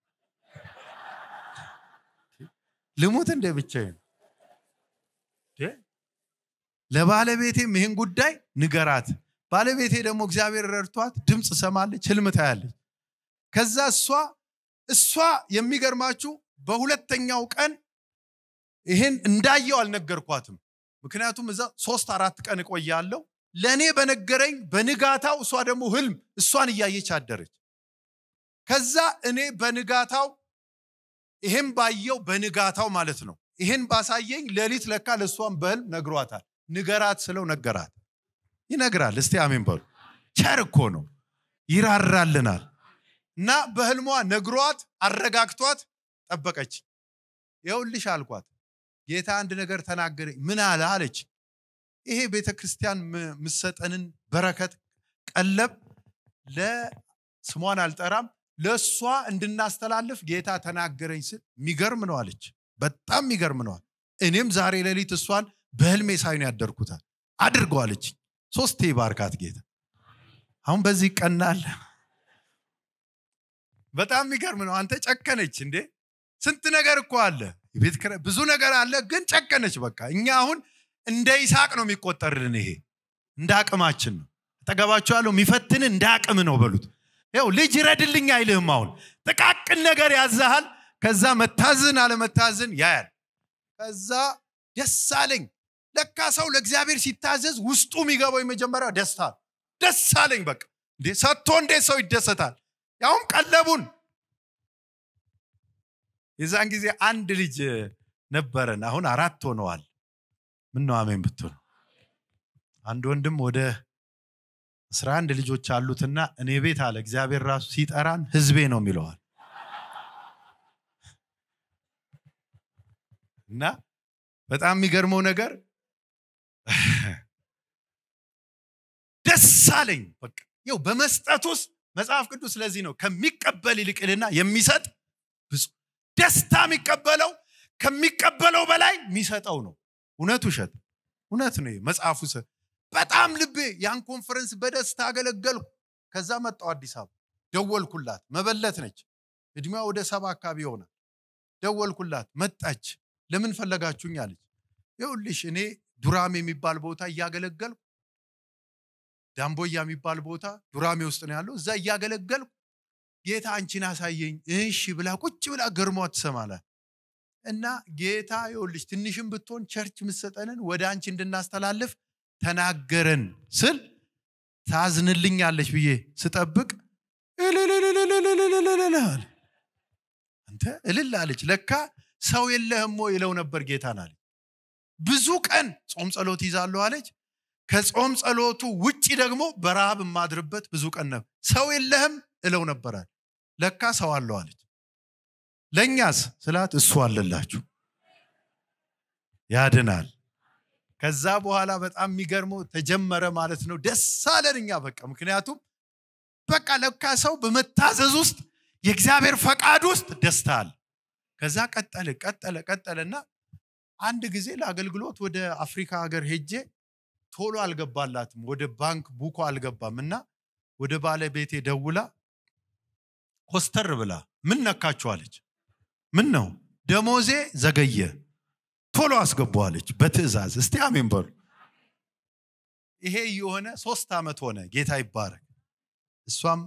ልሙት እንደ ብቻዬን እ ለባለቤቴም ይሄን ጉዳይ ንገራት። ባለቤቴ ደግሞ እግዚአብሔር ረድቷት ድምጽ ሰማለች፣ ህልም ታያለች። ከዛ እሷ እሷ የሚገርማችሁ በሁለተኛው ቀን ይሄን እንዳየው አልነገርኳትም ምክንያቱም እዛ ሶስት አራት ቀን ቆያለሁ ለኔ በነገረኝ በንጋታው እሷ ደግሞ ህልም እሷን እያየች አደረች ከዛ እኔ በንጋታው ይሄን ባየው በንጋታው ማለት ነው ይሄን ባሳየኝ ሌሊት ለካ ለሷን በህልም ነግሯታል ንገራት ስለው ነገራት ይነግራል እስቲ አሜን በሉ ቸር እኮ ነው ይራራልናል እና በህልሟ ነግሯት አረጋግቷት ጠበቀች ይኸውልሽ አልኳት ጌታ አንድ ነገር ተናገረኝ ምን አለ አለች ይሄ ቤተክርስቲያን ምሰጠንን በረከት ቀለብ ለስሟን አልጠራም ለሷ እንድናስተላልፍ ጌታ ተናገረኝ ስል ሚገርም ነው አለች በጣም ሚገርም ነው እኔም ዛሬ ሌሊት እሷን በህልሜ ሳይን ያደርኩታል አድርገው አለች ሶስቴ ባርካት ጌታ አሁን በዚህ ቀናል በጣም ሚገርም ነው አንተ ጨከነች እንዴ ስንት ነገር እኮ አለ ቤት ብዙ ነገር አለ ግን ጨከነች በቃ እኛ አሁን እንደ ይስሐቅ ነው የሚቆጠርልን ይሄ እንደ አቅማችን ነው ተገባችሁ ያለው የሚፈትን እንደ አቅም ነው በሉት ይኸው ልጅ ይረድልኝ አይልህም አሁን ጥቃቅን ነገር ያዛሃል ከዛ መታዝን አለ መታዝን ያያል ከዛ ደስ አለኝ ለካ ሰው ለእግዚአብሔር ሲታዘዝ ውስጡ የሚገባው የመጀመሪያ ደስታ ደስ አለኝ በቃ እንዴ ሰጥቶ እንዴ ሰው ይደሰታል ያውም ቀለቡን የዛን ጊዜ አንድ ልጅ ነበረን አሁን አራት ሆነዋል ምን ነው አሜን ብትሉ አንድ ወንድም ወደ አስራ አንድ ልጆች አሉትና እኔ ቤት አለ እግዚአብሔር ራሱ ሲጠራን ህዝቤ ነው የሚለዋል እና በጣም የሚገርመው ነገር ደስ አለኝ በቃ ይው በመስጠቱስ መጽሐፍ ቅዱስ ስለዚህ ነው ከሚቀበል ይልቅልና የሚሰጥ ብዙ ደስታ የሚቀበለው ከሚቀበለው በላይ የሚሰጠው ነው እውነቱ ሸት እውነት ነው መጽሐፉ በጣም ልቤ ያን ኮንፈረንስ በደስታ አገለገልኩ ከዛ መጣው አዲስ አበባ ደወልኩላት መበለት ነች እድሜዋ ወደ ሰባ አካባቢ ሆነ ደወልኩላት መጣች ለምን ፈለጋችሁኝ አለች ይኸውልሽ እኔ ዱራሜ የሚባል ቦታ ያገለገልኩ ዳምቦያ የሚባል ቦታ ዱራሜ ውስጥ ነው ያለው እዛ ያገለገልኩ ጌታ አንቺን አሳየኝ እሺ ብላ ቁጭ ብላ ገርሟት ተሰማለ እና ጌታ ይኸውልሽ ትንሽም ብትሆን ቸርች ምሰጠንን ወደ አንቺ እንድናስተላልፍ ተናገረን ስል ታዝንልኛለሽ ብዬ ስጠብቅ እልልልልልልልልል አንተ እልል አለች ለካ ሰው የለህም ወይ ይለው ነበር ጌታን አለ ብዙ ቀን ጾም ጸሎት ይዛለሁ አለች ከጾም ጸሎቱ ውጪ ደግሞ በራብ ማድርበት ብዙ ቀን ነበር ሰው የለህም እለው ነበር ለካ ሰው አለው አለች ለኛስ ስላት እሱ አለላችሁ ያድናል ከዛ በኋላ በጣም የሚገርመው ተጀመረ ማለት ነው ደስ አለንኛ በቃ ምክንያቱም በቃ ለካ ሰው በመታዘዝ ውስጥ የእግዚአብሔር ፈቃድ ውስጥ ደስታል ከዛ ቀጠለ ቀጠለ ቀጠለና አንድ ጊዜ ለአገልግሎት ወደ አፍሪካ ሀገር ሄጄ ቶሎ አልገባላትም ወደ ባንክ ቡኮ አልገባምና ወደ ባለቤቴ ደውላ ኮስተር ብላ ምን ነካችሁ አለች ምን ነው ደሞዜ ዘገየ ቶሎ አስገባዋለች በትዕዛዝ እስቲ አሜን በሉ ይሄ የሆነ ሶስት አመት ሆነ ጌታ ይባረክ እሷም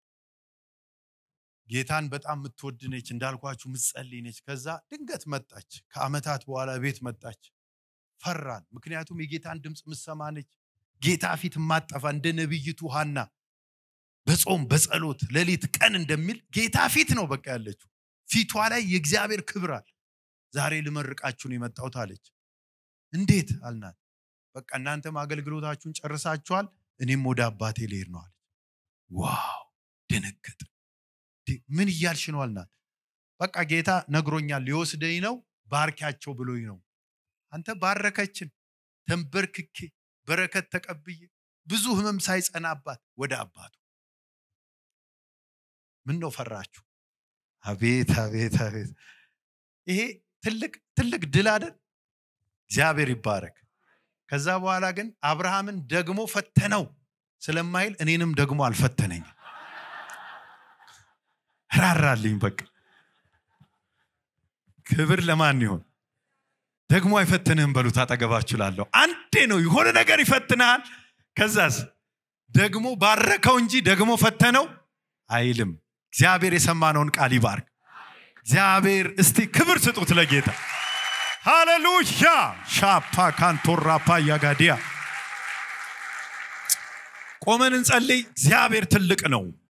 ጌታን በጣም ምትወድነች እንዳልኳችሁ ምጸልይነች ከዛ ድንገት መጣች ከአመታት በኋላ ቤት መጣች ፈራን ምክንያቱም የጌታን ድምጽ ምሰማነች ጌታ ፊት ማጠፋ እንደ ነብይቱ ሐና በጾም በጸሎት ሌሊት ቀን እንደሚል ጌታ ፊት ነው በቃ ያለችው ፊቷ ላይ የእግዚአብሔር ክብር አለ ዛሬ ልመርቃችሁ ነው የመጣሁት አለች እንዴት አልናት በቃ እናንተም አገልግሎታችሁን ጨርሳችኋል እኔም ወደ አባቴ ልሄድ ነው አለች ዋው ደነገጥ ምን ይያልሽ ነው አልናት በቃ ጌታ ነግሮኛል ሊወስደኝ ነው ባርካቸው ብሎኝ ነው አንተ ባረከችን ተንበርክኬ በረከት ተቀብዬ ብዙ ህመም ሳይጸናባት ወደ አባቱ ምን ነው ፈራችሁ አቤት አቤት አቤት ይሄ ትልቅ ትልቅ ድል አይደል እግዚአብሔር ይባረክ ከዛ በኋላ ግን አብርሃምን ደግሞ ፈተነው ስለማይል እኔንም ደግሞ አልፈተነኝ ራራልኝ በቃ ክብር ለማን ይሁን ደግሞ አይፈተንህም በሉት አጠገባችሁላለሁ አንዴ ነው የሆነ ነገር ይፈትናል ከዛስ ደግሞ ባረከው እንጂ ደግሞ ፈተነው አይልም እግዚአብሔር የሰማነውን ቃል ይባርክ እግዚአብሔር እስቲ ክብር ስጡት ለጌታ ሃሌሉያ ሻፓ ካንቶራፓ ያጋዲያ ቆመን እንጸልይ እግዚአብሔር ትልቅ ነው